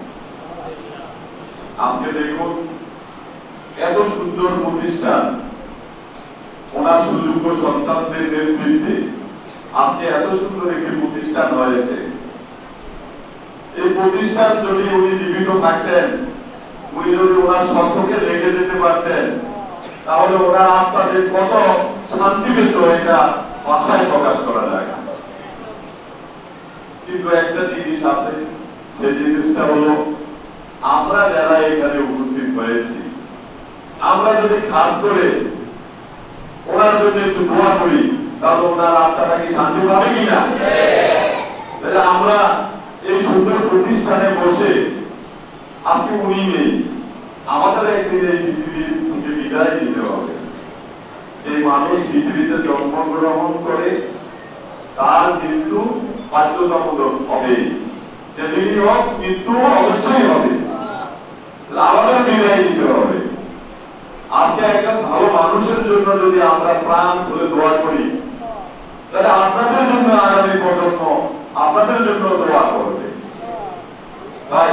[SPEAKER 5] আজকে দেখুন এত সুন্দর প্রতিষ্ঠান, ওনার সুযোগ্য সন্তানদের নেতৃত্বে আজকে এত সুন্দর একটি প্রতিষ্ঠান হয়েছে। এই প্রতিষ্ঠান যদি উনি জীবিত থাকতেন, উনি যদি ওনার স্বচক্ষে রেখে যেতে পারতেন, তাহলে ওনার আত্মা যে কত শান্তি পেত এটা ভাষায় প্রকাশ করা যায় না। কিন্তু একটা জিনিস আছে, সেই জিনিসটা হলো আমরা যারা এখানে উপস্থিত হয়েছি, আমরা যদি খাস করে ওনার জন্য একটু দোয়া করি তাহলে ওনার আত্মাটা কি শান্তি পাবে কিনা? আমরা এই সুন্দর প্রতিষ্ঠানে বসে আজকে উনি নেই, আমাদের একদিন এই পৃথিবীর থেকে বিদায় নিতে হবে। যে মানুষ পৃথিবীতে জন্মগ্রহণ করে তার মৃত্যু বাধ্যতামূলক হবে, যেদিনই হোক মৃত্যু অবশ্যই হবে, আমাদের বিদায় নিতে হবে। আজকে একটা ভালো মানুষের জন্য যদি আমরা প্রাণ খুলে দোয়া করি, তাহলে আপনাদের জন্য আগামী প্রজন্ম আপনাদের জন্য দোয়া করবে। তাই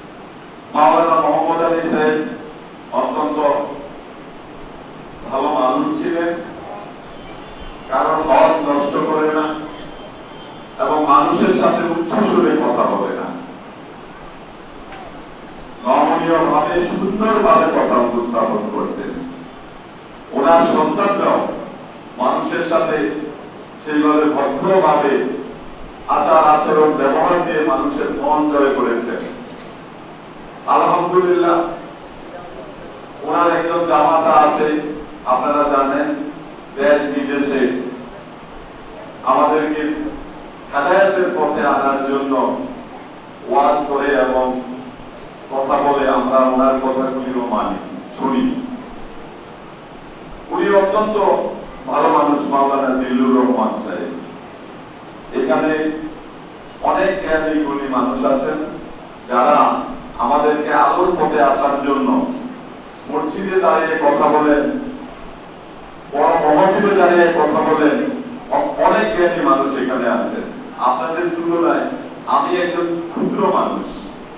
[SPEAKER 5] মাওলানা মোহাম্মদ আলী সাহেব অত্যন্ত ভালো মানুষ। মানুষ ছিলেন, কারণ হক নষ্ট করে না এবং মানুষের সাথে উচ্চ সুরে কথা বলে না, নমনীয় ভাবে সুন্দরভাবে কথা উপস্থাপন করতেন। ওনার সন্তানরাও মানুষের সাথে সেইভাবে ভদ্রভাবে আচার আচরণ ব্যবহার দিয়ে মানুষের মন জয় করেছেন। আলহামদুলিল্লাহ, ওনার একজন জামাতা আছে, আপনারা জানেন, দেশ বিদেশে আমাদেরকে হেদায়েতের পথে আনার জন্য ওয়াজ করে এবং কথা বলে, আমরা ওনার কথাগুলিও মানি, শুনি। উনি অত্যন্ত ভালো মানুষ, মাওলানা জিল্লুর রহমান সাহেব। এখানে অনেক জ্ঞানী গুণী মানুষ আছেন যারা আমাদেরকে আলোর পথে আসার জন্য মসজিদে দাঁড়িয়ে কথা বলেন, বড় মহফিলে দাঁড়িয়ে কথা বলেন। অনেক জ্ঞানী মানুষ এখানে আছেন। আপনাদের তুলনায় আমি একজন ক্ষুদ্র মানুষ,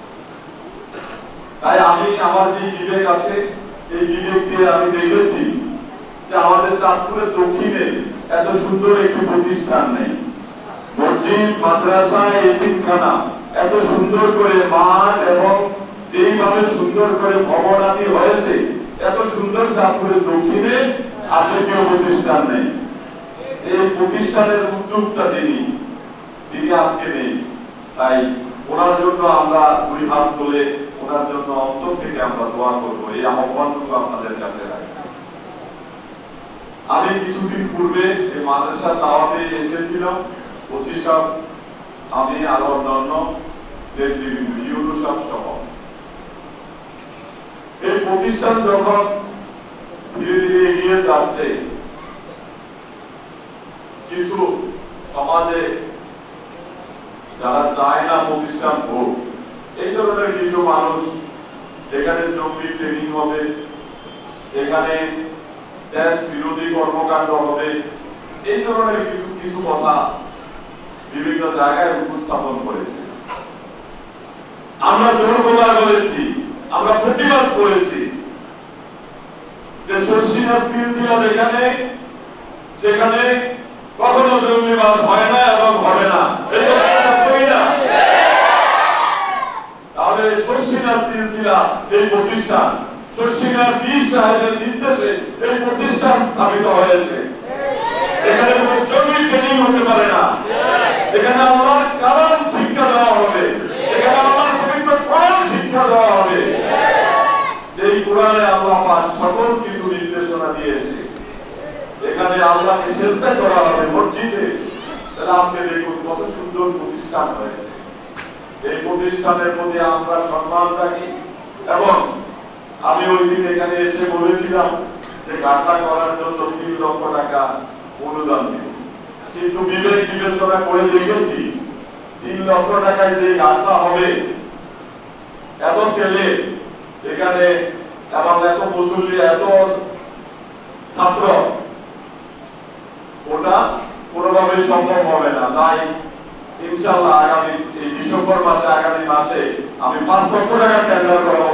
[SPEAKER 5] তাই আমি আমার যে বিবেক আছে এই বিবেক দিয়ে আমি দেখেছি যে আমাদের চাঁদপুরের দক্ষিণে এত সুন্দর একটি প্রতিষ্ঠান নেই। মসজিদ, মাদ্রাসা, এতিমখানা এত সুন্দর করে মাঠ এবং যেইভাবে সুন্দর করে ভবন আদি হয়েছে, এত সুন্দর চাঁদপুরের দক্ষিণে আর দ্বিতীয় প্রতিষ্ঠান নেই। এই প্রতিষ্ঠানের উদ্যোগটা যিনি তিনি আজকে নেই, তাই ওনার জন্য আমরা দুই হাত তুলে ওনার জন্য অন্তর থেকে আমরা দোয়া করবো। এই আহ্বানটুকু আপনাদের কাছে রাখছি। আমি কিছুদিন পূর্বে এই মাদ্রাসার দাওয়াতে এসেছিলাম, ওসি সাহেব, আমি আরো অন্যান্য নেতৃবৃন্দ, ইউনু সাহেব সহ। এই প্রতিষ্ঠান যখন ধীরে ধীরে এগিয়ে যাচ্ছে, কিছু সমাজে যারা চায় না প্রতিষ্ঠান হোক, এই ধরনের কিছু মানুষ, এখানে জঙ্গি ট্রেনিং হবে, এখানে দেশ বিরোধী কর্মকাণ্ড হবে, এই ধরনের কিছু কিছু কথা বিভিন্ন জায়গায় উপস্থাপন করেছে। আমরা জোর গলায় বলেছি, আমরা প্রতিবাদ করেছি যে শর্ষিনার সিলসিলা যেখানে, সেখানে কখনো জঙ্গিবাদ হয় না এবং হবে না। তাহলে শর্ষিনার সিলসিলা এই প্রতিষ্ঠান, শর্ষিনার বীর সাহেবের নির্দেশে এই প্রতিষ্ঠান স্থাপিত হয়েছে। এখানে কোনো জঙ্গি ট্রেনিং হতে পারে না, এখানে আল্লাহর কালাম শিক্ষা দেওয়া হবে, এখানে আল্লাহর পবিত্র কোরআন শিক্ষা দেওয়া হবে, যেই কোরআনে আল্লাহ পাক সকল কিছু নির্দেশনা দিয়েছে। এখানে আল্লাহকে সিজদা করা হবে মসজিদে। তাহলে আজকে দেখুন কত সুন্দর প্রতিষ্ঠান হয়েছে। এই প্রতিষ্ঠানের প্রতি আমরা সম্মান রাখি এবং আমি ওই দিন এখানে এসে বলেছিলাম যে গাঁথা করার জন্য তিন লক্ষ টাকা অনুদান দিব, কিন্তু বিবেক বিবেচনা করে দেখেছি তিন লক্ষ টাকায় যে গাঁথা হবে, এত ছেলে এখানে এবং এত মুসল্লি, এত ছাত্র, ওটা কোনোভাবেই সম্ভব হবে না। তাই ইনশাআল্লাহ আগামী এই ডিসেম্বর মাসে, আগামী মাসে আমি পাঁচ লক্ষ টাকা টেন্ডার করবো।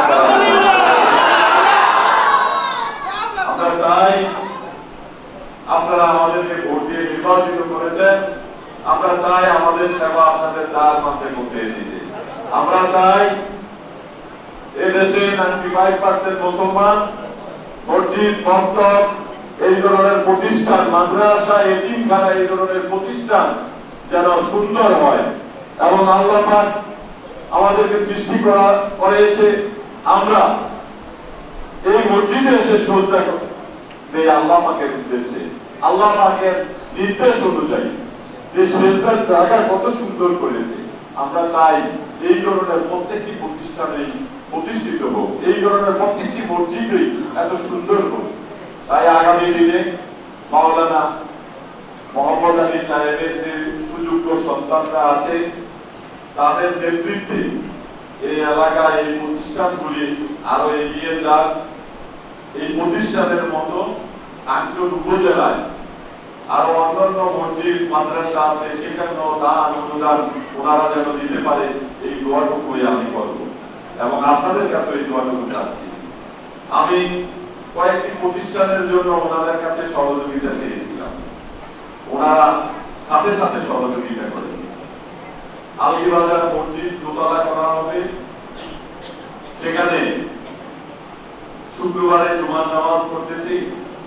[SPEAKER 5] আমরা চাই আপনারা আমাদেরকে ভোট দিয়ে নির্বাচিত করেছেন, আমরা চাই আমাদের সেবা আপনাদের দ্বার প্রান্তে পৌঁছে দিতে। আমরা চাই এদেশে নাইনটি ফাইভ পার্সেন্ট মুসলমান, মসজিদ, মক্তব, এই ধরনের প্রতিষ্ঠান, মাদ্রাসা, এতিমখানা, এই ধরনের প্রতিষ্ঠান যেন সুন্দর হয় এবং আল্লাহ পাক আমাদেরকে সৃষ্টি করা করেছে আমরা এই মসজিদে এসে সিজদা দেই আল্লাহ পাকের উদ্দেশ্যে, আল্লাহ পাকের নির্দেশ অনুযায়ী। এই সিজদার জায়গা কত সুন্দর করেছে। আমরা চাই এই ধরনের প্রত্যেকটি প্রতিষ্ঠানে প্রতিষ্ঠিত হোক, এই ধরনের প্রত্যেকটি মসজিদেই এত সুন্দর হোক। তাই আগামী দিনে মাওলানা মোহাম্মদ আলী সাহেবের যে সুযোগ্য সন্তানরা আছে, তাদের নেতৃত্বে এই এলাকায় এই প্রতিষ্ঠানগুলি আরো এগিয়ে যাক। এই প্রতিষ্ঠানের মতো আঞ্চল উপজেলায় আরো অন্যান্য মসজিদ, মাদ্রাসা আছে, সেখানেও দান অনুদান ওনারা যেন দিতে পারে, এই দোয়াটুকুই আমি করব এবং আপনাদের কাছে এই দোয়াটুকু চাচ্ছি। আমি কয়েকটি প্রতিষ্ঠানের জন্য ওনাদের কাছে সহযোগিতা চেয়েছিলাম, ওনারা সাথে সাথে সহযোগিতা করেছে। আলীবাজার মসজিদ দোতলা করা হবে, সেখানে শুক্রবারে জুমার নামাজ পড়তেছি।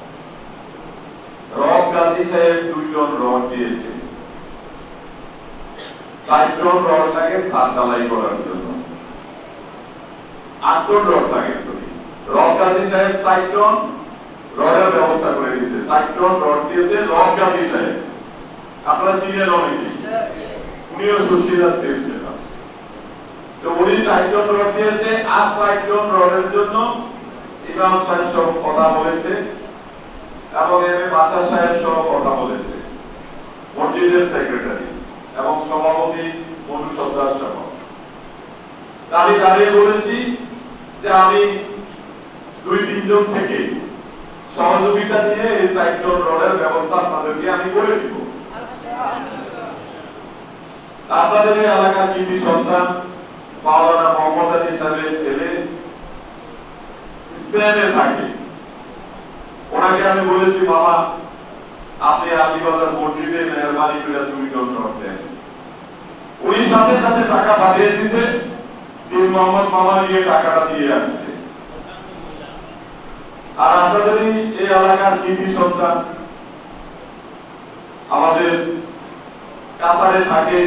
[SPEAKER 5] রব গাজী সাহেব দুইজন রড দিয়েছে, চারজন রড লাগে ছাদ ঢালাই করার জন্য, আটজন রড লাগে। রব গাজী সাহেব চারজন রডের ব্যবস্থা করে দিয়েছে, চারজন রড দিয়েছে রব গাজী সাহেব। আপনারা চিনেন অনেকে, উনিও সুশীলা সেফ ছিলেন। তো উনি চারজন রড দিয়েছে, আর চারজন রডের জন্য ইমাম সাহেব সহ কথা বলেছে এবং এম এ বাশা সাহেব সহ কথা বলেছে, মসজিদের সেক্রেটারি এবং সভাপতি মনু সর্দার সহ। আমি দাঁড়িয়ে বলেছি যে আমি দুই তিনজন থেকে সহযোগিতা নিয়ে এই চারজন রডের ব্যবস্থা আপনাদেরকে আমি করে দিব। আপনাদের এই এলাকার কৃতি সন্তান মাওলানা মোহাম্মদ আলী সাহেবের ছেলে স্পেনে থাকে, ওনাকে আমি বলেছি বাবা আপনি আলীবাজার মসজিদে মেহরবানি করে দুইজন রড দেন। উনি সাথে সাথে টাকা পাঠিয়ে দিয়েছে, তিন মোহাম্মদ মামা নিয়ে টাকাটা দিয়ে আসছে। আর আপনাদেরই এই এলাকার কৃতি সন্তান আমাদের কাতারে থাকে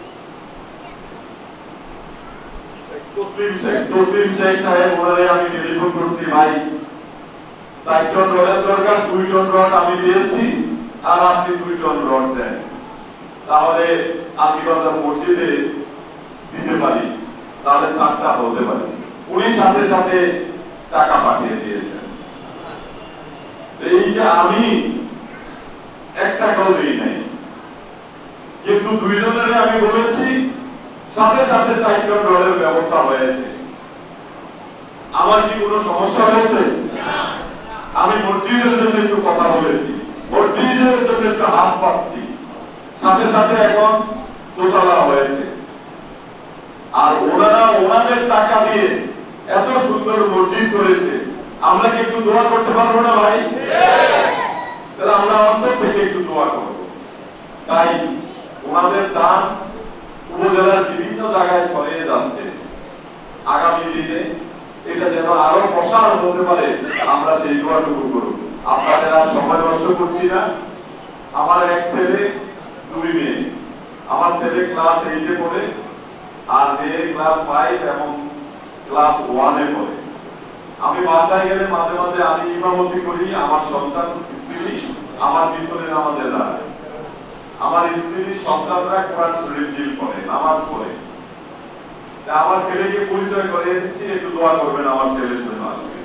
[SPEAKER 5] তসলিম শেখ, তসলিম শেখ সাহেব, ওনারে আমি টেলিফোন করছি, ভাই চারজন রডের দরকার, দুইজন রড আমি দিয়েছি আর আপনি দুইজন রড দেন, তাহলে আলীবাজার মসজিদে দিতে পারি, তাহলে সাতটা হতে পারে। উনি সাথে সাথে টাকা পাঠিয়ে দিয়েছেন। এই যে আমি এক টাকাও দিই নাই, কিন্তু দুইজনের আমি বলেছি, সাথে সাথে চারজন রডের ব্যবস্থা হয়েছে। আমার কি কোনো সমস্যা হয়েছে? আমি মসজিদের জন্য একটু কথা বলেছি, মসজিদের জন্য একটু হাত পাচ্ছি, সাথে সাথে এখন দোতলা হয়েছে। আর ওনারা ওনাদের টাকা দিয়ে এত সুন্দর মসজিদ করেছে, আমরা কি একটু দোয়া করতে পারবো না ভাই? তাহলে আমরা অন্তর থেকে একটু দোয়া করব। তাই ওনাদের দান উপজেলার বিভিন্ন জায়গায় ছড়িয়ে যাচ্ছে। আগামী দিনে এটা যেন আরো প্রসার হতে পারে, আমরা সেই দোয়াটুকু করব। আপনাদের আর সময় নষ্ট করছি না। আমার এক ছেলে দুই মেয়ে, আমার ছেলে ক্লাস এইটে পড়ে আর মেয়ে ক্লাস ফাইভ এবং ক্লাস ওয়ানে পড়ে। আমি বাসায় গেলে মাঝে মাঝে আমি ইমামতি করি, আমার সন্তান স্ত্রী আমার পিছনে নামাজে দাঁড়ায়, আমার স্ত্রী সন্তানরা কোরআন শরীফ জিল পড়ে, নামাজ পড়ে। আমার ছেলেকে পরিচয় করে দিচ্ছি, একটু দোয়া করবেন আমার ছেলের জন্য। আসবে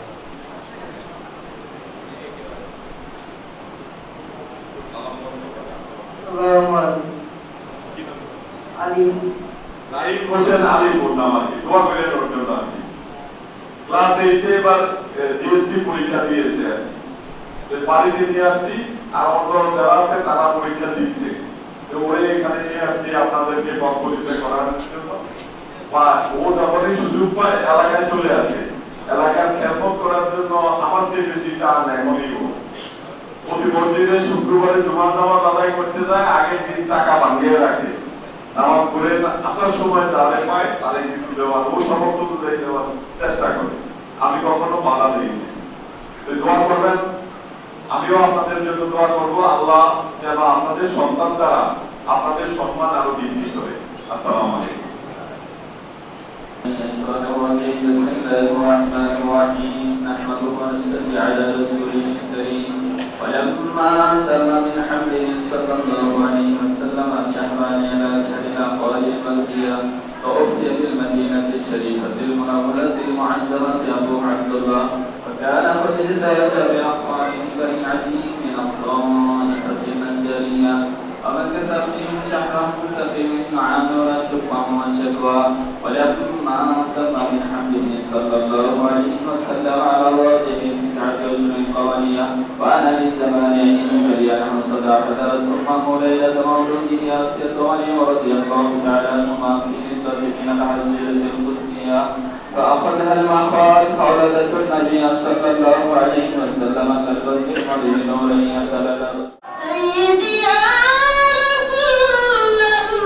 [SPEAKER 5] নাইম হোসেন আলিপুর নামাজি, দোয়া করে ওর জন্য। আমি ক্লাস এইটে এবার জিএসসি পরীক্ষা দিয়েছে, বাড়িতে নিয়ে আসছি, আর অন্য যারা আছে তারা পরীক্ষা দিচ্ছে, তো ওরে এখানে নিয়ে আসছি আপনাদেরকে পথ পরিচয় করার জন্য। বা ও যখনই সুযোগ পায় এলাকায় চলে আসে, এলাকার খেদমত করার জন্য। আমার চেয়ে বেশি টান এখনই ও প্রতি মসজিদে শুক্রবারে জুমার নামাজ আদায় করতে যায়, আগের দিন টাকা ভাঙিয়ে রাখে, নামাজ পড়ে আসার সময় যারে পায় তারে কিছু দেওয়ার, ও সমর্থ বুঝাই দেওয়ার চেষ্টা করে। আমি কখনো বাধা দিই। দোয়া করবেন, আমিও আপনাদের জন্য দোয়া করবো, আল্লাহ যেন আপনাদের সন্তান দ্বারা আপনাদের সম্মান আরো বৃদ্ধি করে। আসসালামু আলাইকুম।
[SPEAKER 2] الشيطان الرجيم. بسم الله الرحمن الرحيم. نحمده ونصلي على رسوله الكريم. ولما تم من حمله صلى الله عليه وسلم الشهران على شهر العقائد المكية، فأفتي بالمدينة الشريفة المنورة المعظمة أبو عبد الله، وكان قد اهتدى بأقوال بني عدي من الطائفة النجارية، ومكث فيهم شهرا مستقيم عام ولا شكوى وشكوى. ولما تم من حمده صلى الله عليه وسلم على واضح تسعة أشهر قوانية، وأنا للزمان عند عنه صدى حضرت أمه ليلة مولده آسية مريم رضي الله تعالى عنهما في نسبة من الحجرة القدسية فأخذها المخاض فولدت النبي صلى الله عليه وسلم كالبدر المضيء نورا يتلألأ.
[SPEAKER 6] سيدي يا رسول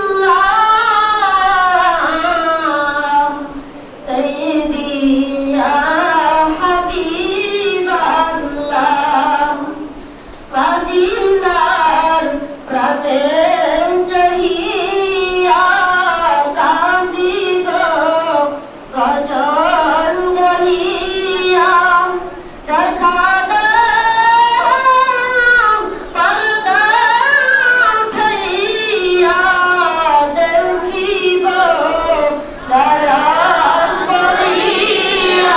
[SPEAKER 6] الله، سيدي يا حبيب الله، مدينار প্রাতের জহিয়া কান্দিত গজল গহিয়া রাধানা পর্দা উঠাইয়া দেখিব দয়াল করিয়া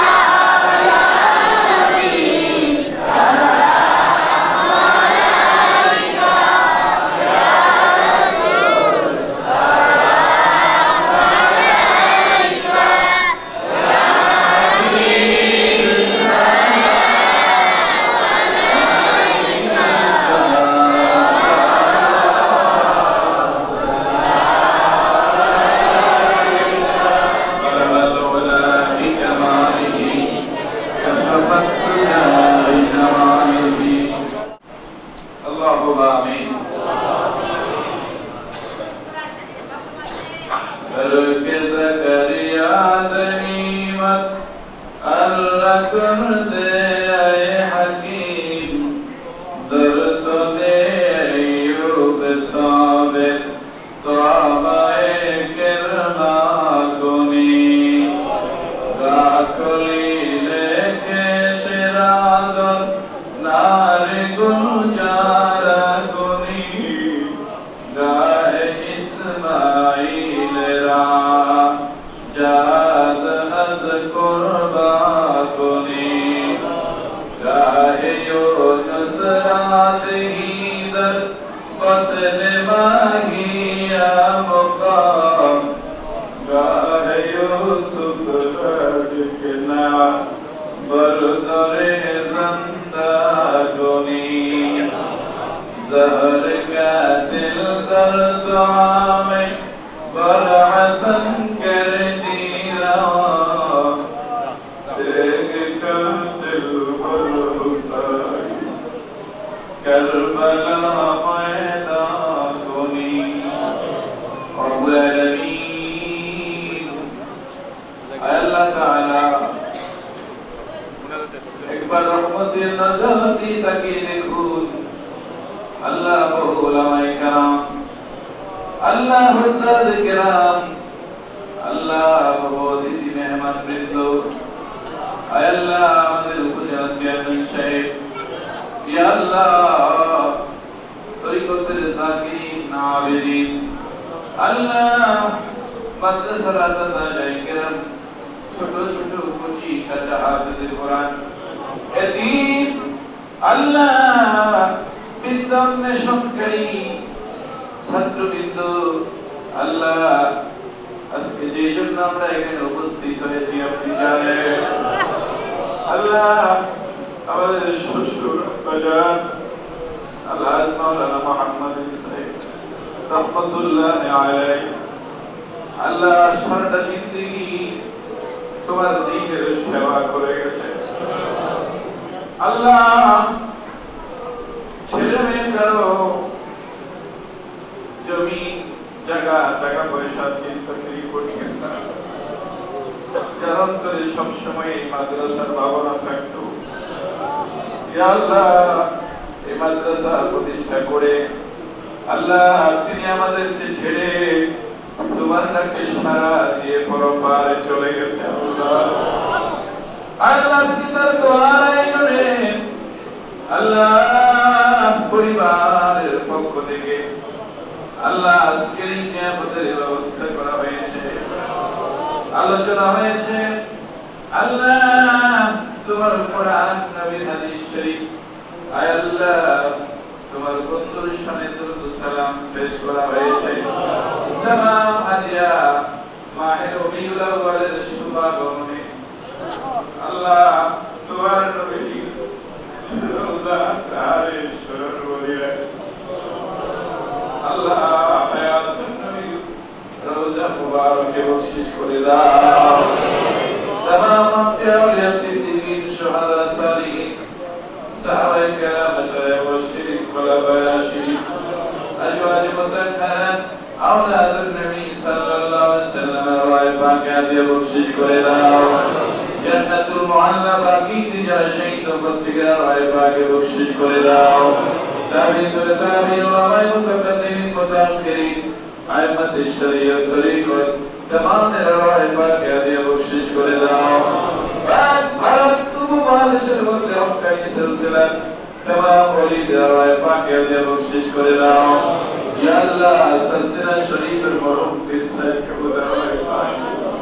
[SPEAKER 4] تمام أنبياء الصديقين شهداء صالحين صحابة الكرام مشايخ والشريك خلفاء الراشدين أزواج مطهرات أولاد النبي صلى الله عليه وسلم رواية باقيات بخشش করে দাও জান্নাতুল মুআল্লা বাকিতে যারা শহীদ প্রত্যেকের রওয়ায় পাকে বখশিশ করে দাও তাবিন করে তাবিন ওলামায়ে মুতাকাদ্দিমিন মুতাআখিরিন আইম্মাতুশ শরীয়ত তরিকত तमाम রওয়ায় পাকে দিয়ে বখশিশ করে দাও পাক ভারত উপমহাদেশের মধ্যে হক্কানি সিলসিলা तमाम ওলিদের রওয়ায় পাকে দিয়ে বখশিশ করে দাও ইয়া আল্লাহ সাসনা শরীফের মরহুম পীর সাহেব কবুল রওয়ায় পাক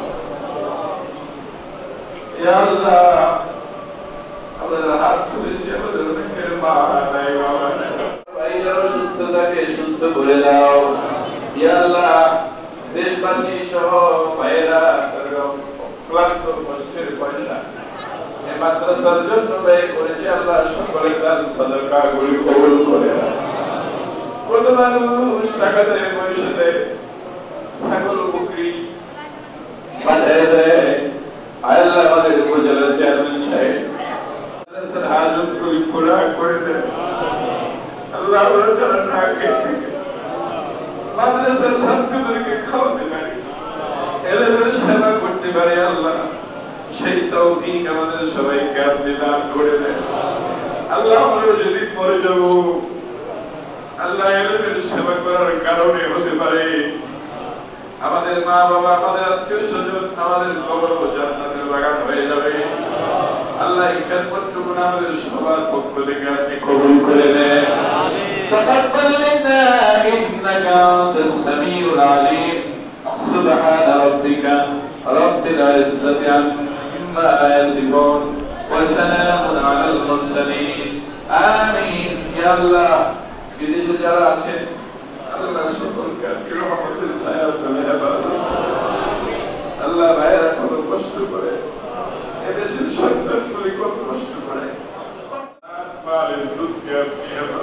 [SPEAKER 4] ইয়া আল্লাহ আমাদের হাত তুলেছি আমাদের অনেকের মা নাই বাবা নাই ভাইয়ের সুস্থতাকে সুস্থ করে দাও ইয়া আল্লাহ দেশবাসী সহ ভাইয়েরা ক্লান্ত কষ্টের পয়সা এই মাদ্রাসার জন্য ব্যয় করেছে আল্লাহ সকলে তার সাদাকা গুলি কবুল করে নাও কত মানুষ টাকা দেয় পয়সা দেয় ছাগল বকরি বাঁধায় দেয় আল্লাহ আমাদের উপজেলার চেয়ারম্যান সাহেব মাদ্রাসার হাজত গুলি পুরা করে দেয় আল্লাহ ওরা যারা না খেয়ে মাদ্রাসার ছাত্রদেরকে খাওয়াতে পারি এলেমের সেবা করতে পারি আল্লাহ সেই তৌফিক আমাদের সবাইকে আপনি দান করে দেন আল্লাহ আমরা যদি পরে যাব আল্লাহ এলেমের সেবা করার কারণে হতে পারে আমাদের মা বাবা আমাদের আত্মীয় স্বজন আমাদের কবর ও জান্নাতের বাগান হয়ে যাবে আল্লাহ এই খেদমতটুকু আমাদের সবার পক্ষ থেকে আপনি কবুল করে নেন تقبل منا إنك أنت السميع العليم سبحان ربك رب العزة عما يصفون وسلام على المرسلين آمين يا الله বিদেশে যারা আছেন আল্লাহ সকলকে আপনি রহমতের ছায়াতলে হেফাজত আল্লাহ ভাইয়েরা কত কষ্ট করে এদেশের সন্তানগুলি কত কষ্ট করে আত্মার ইজ্জতকে আপনি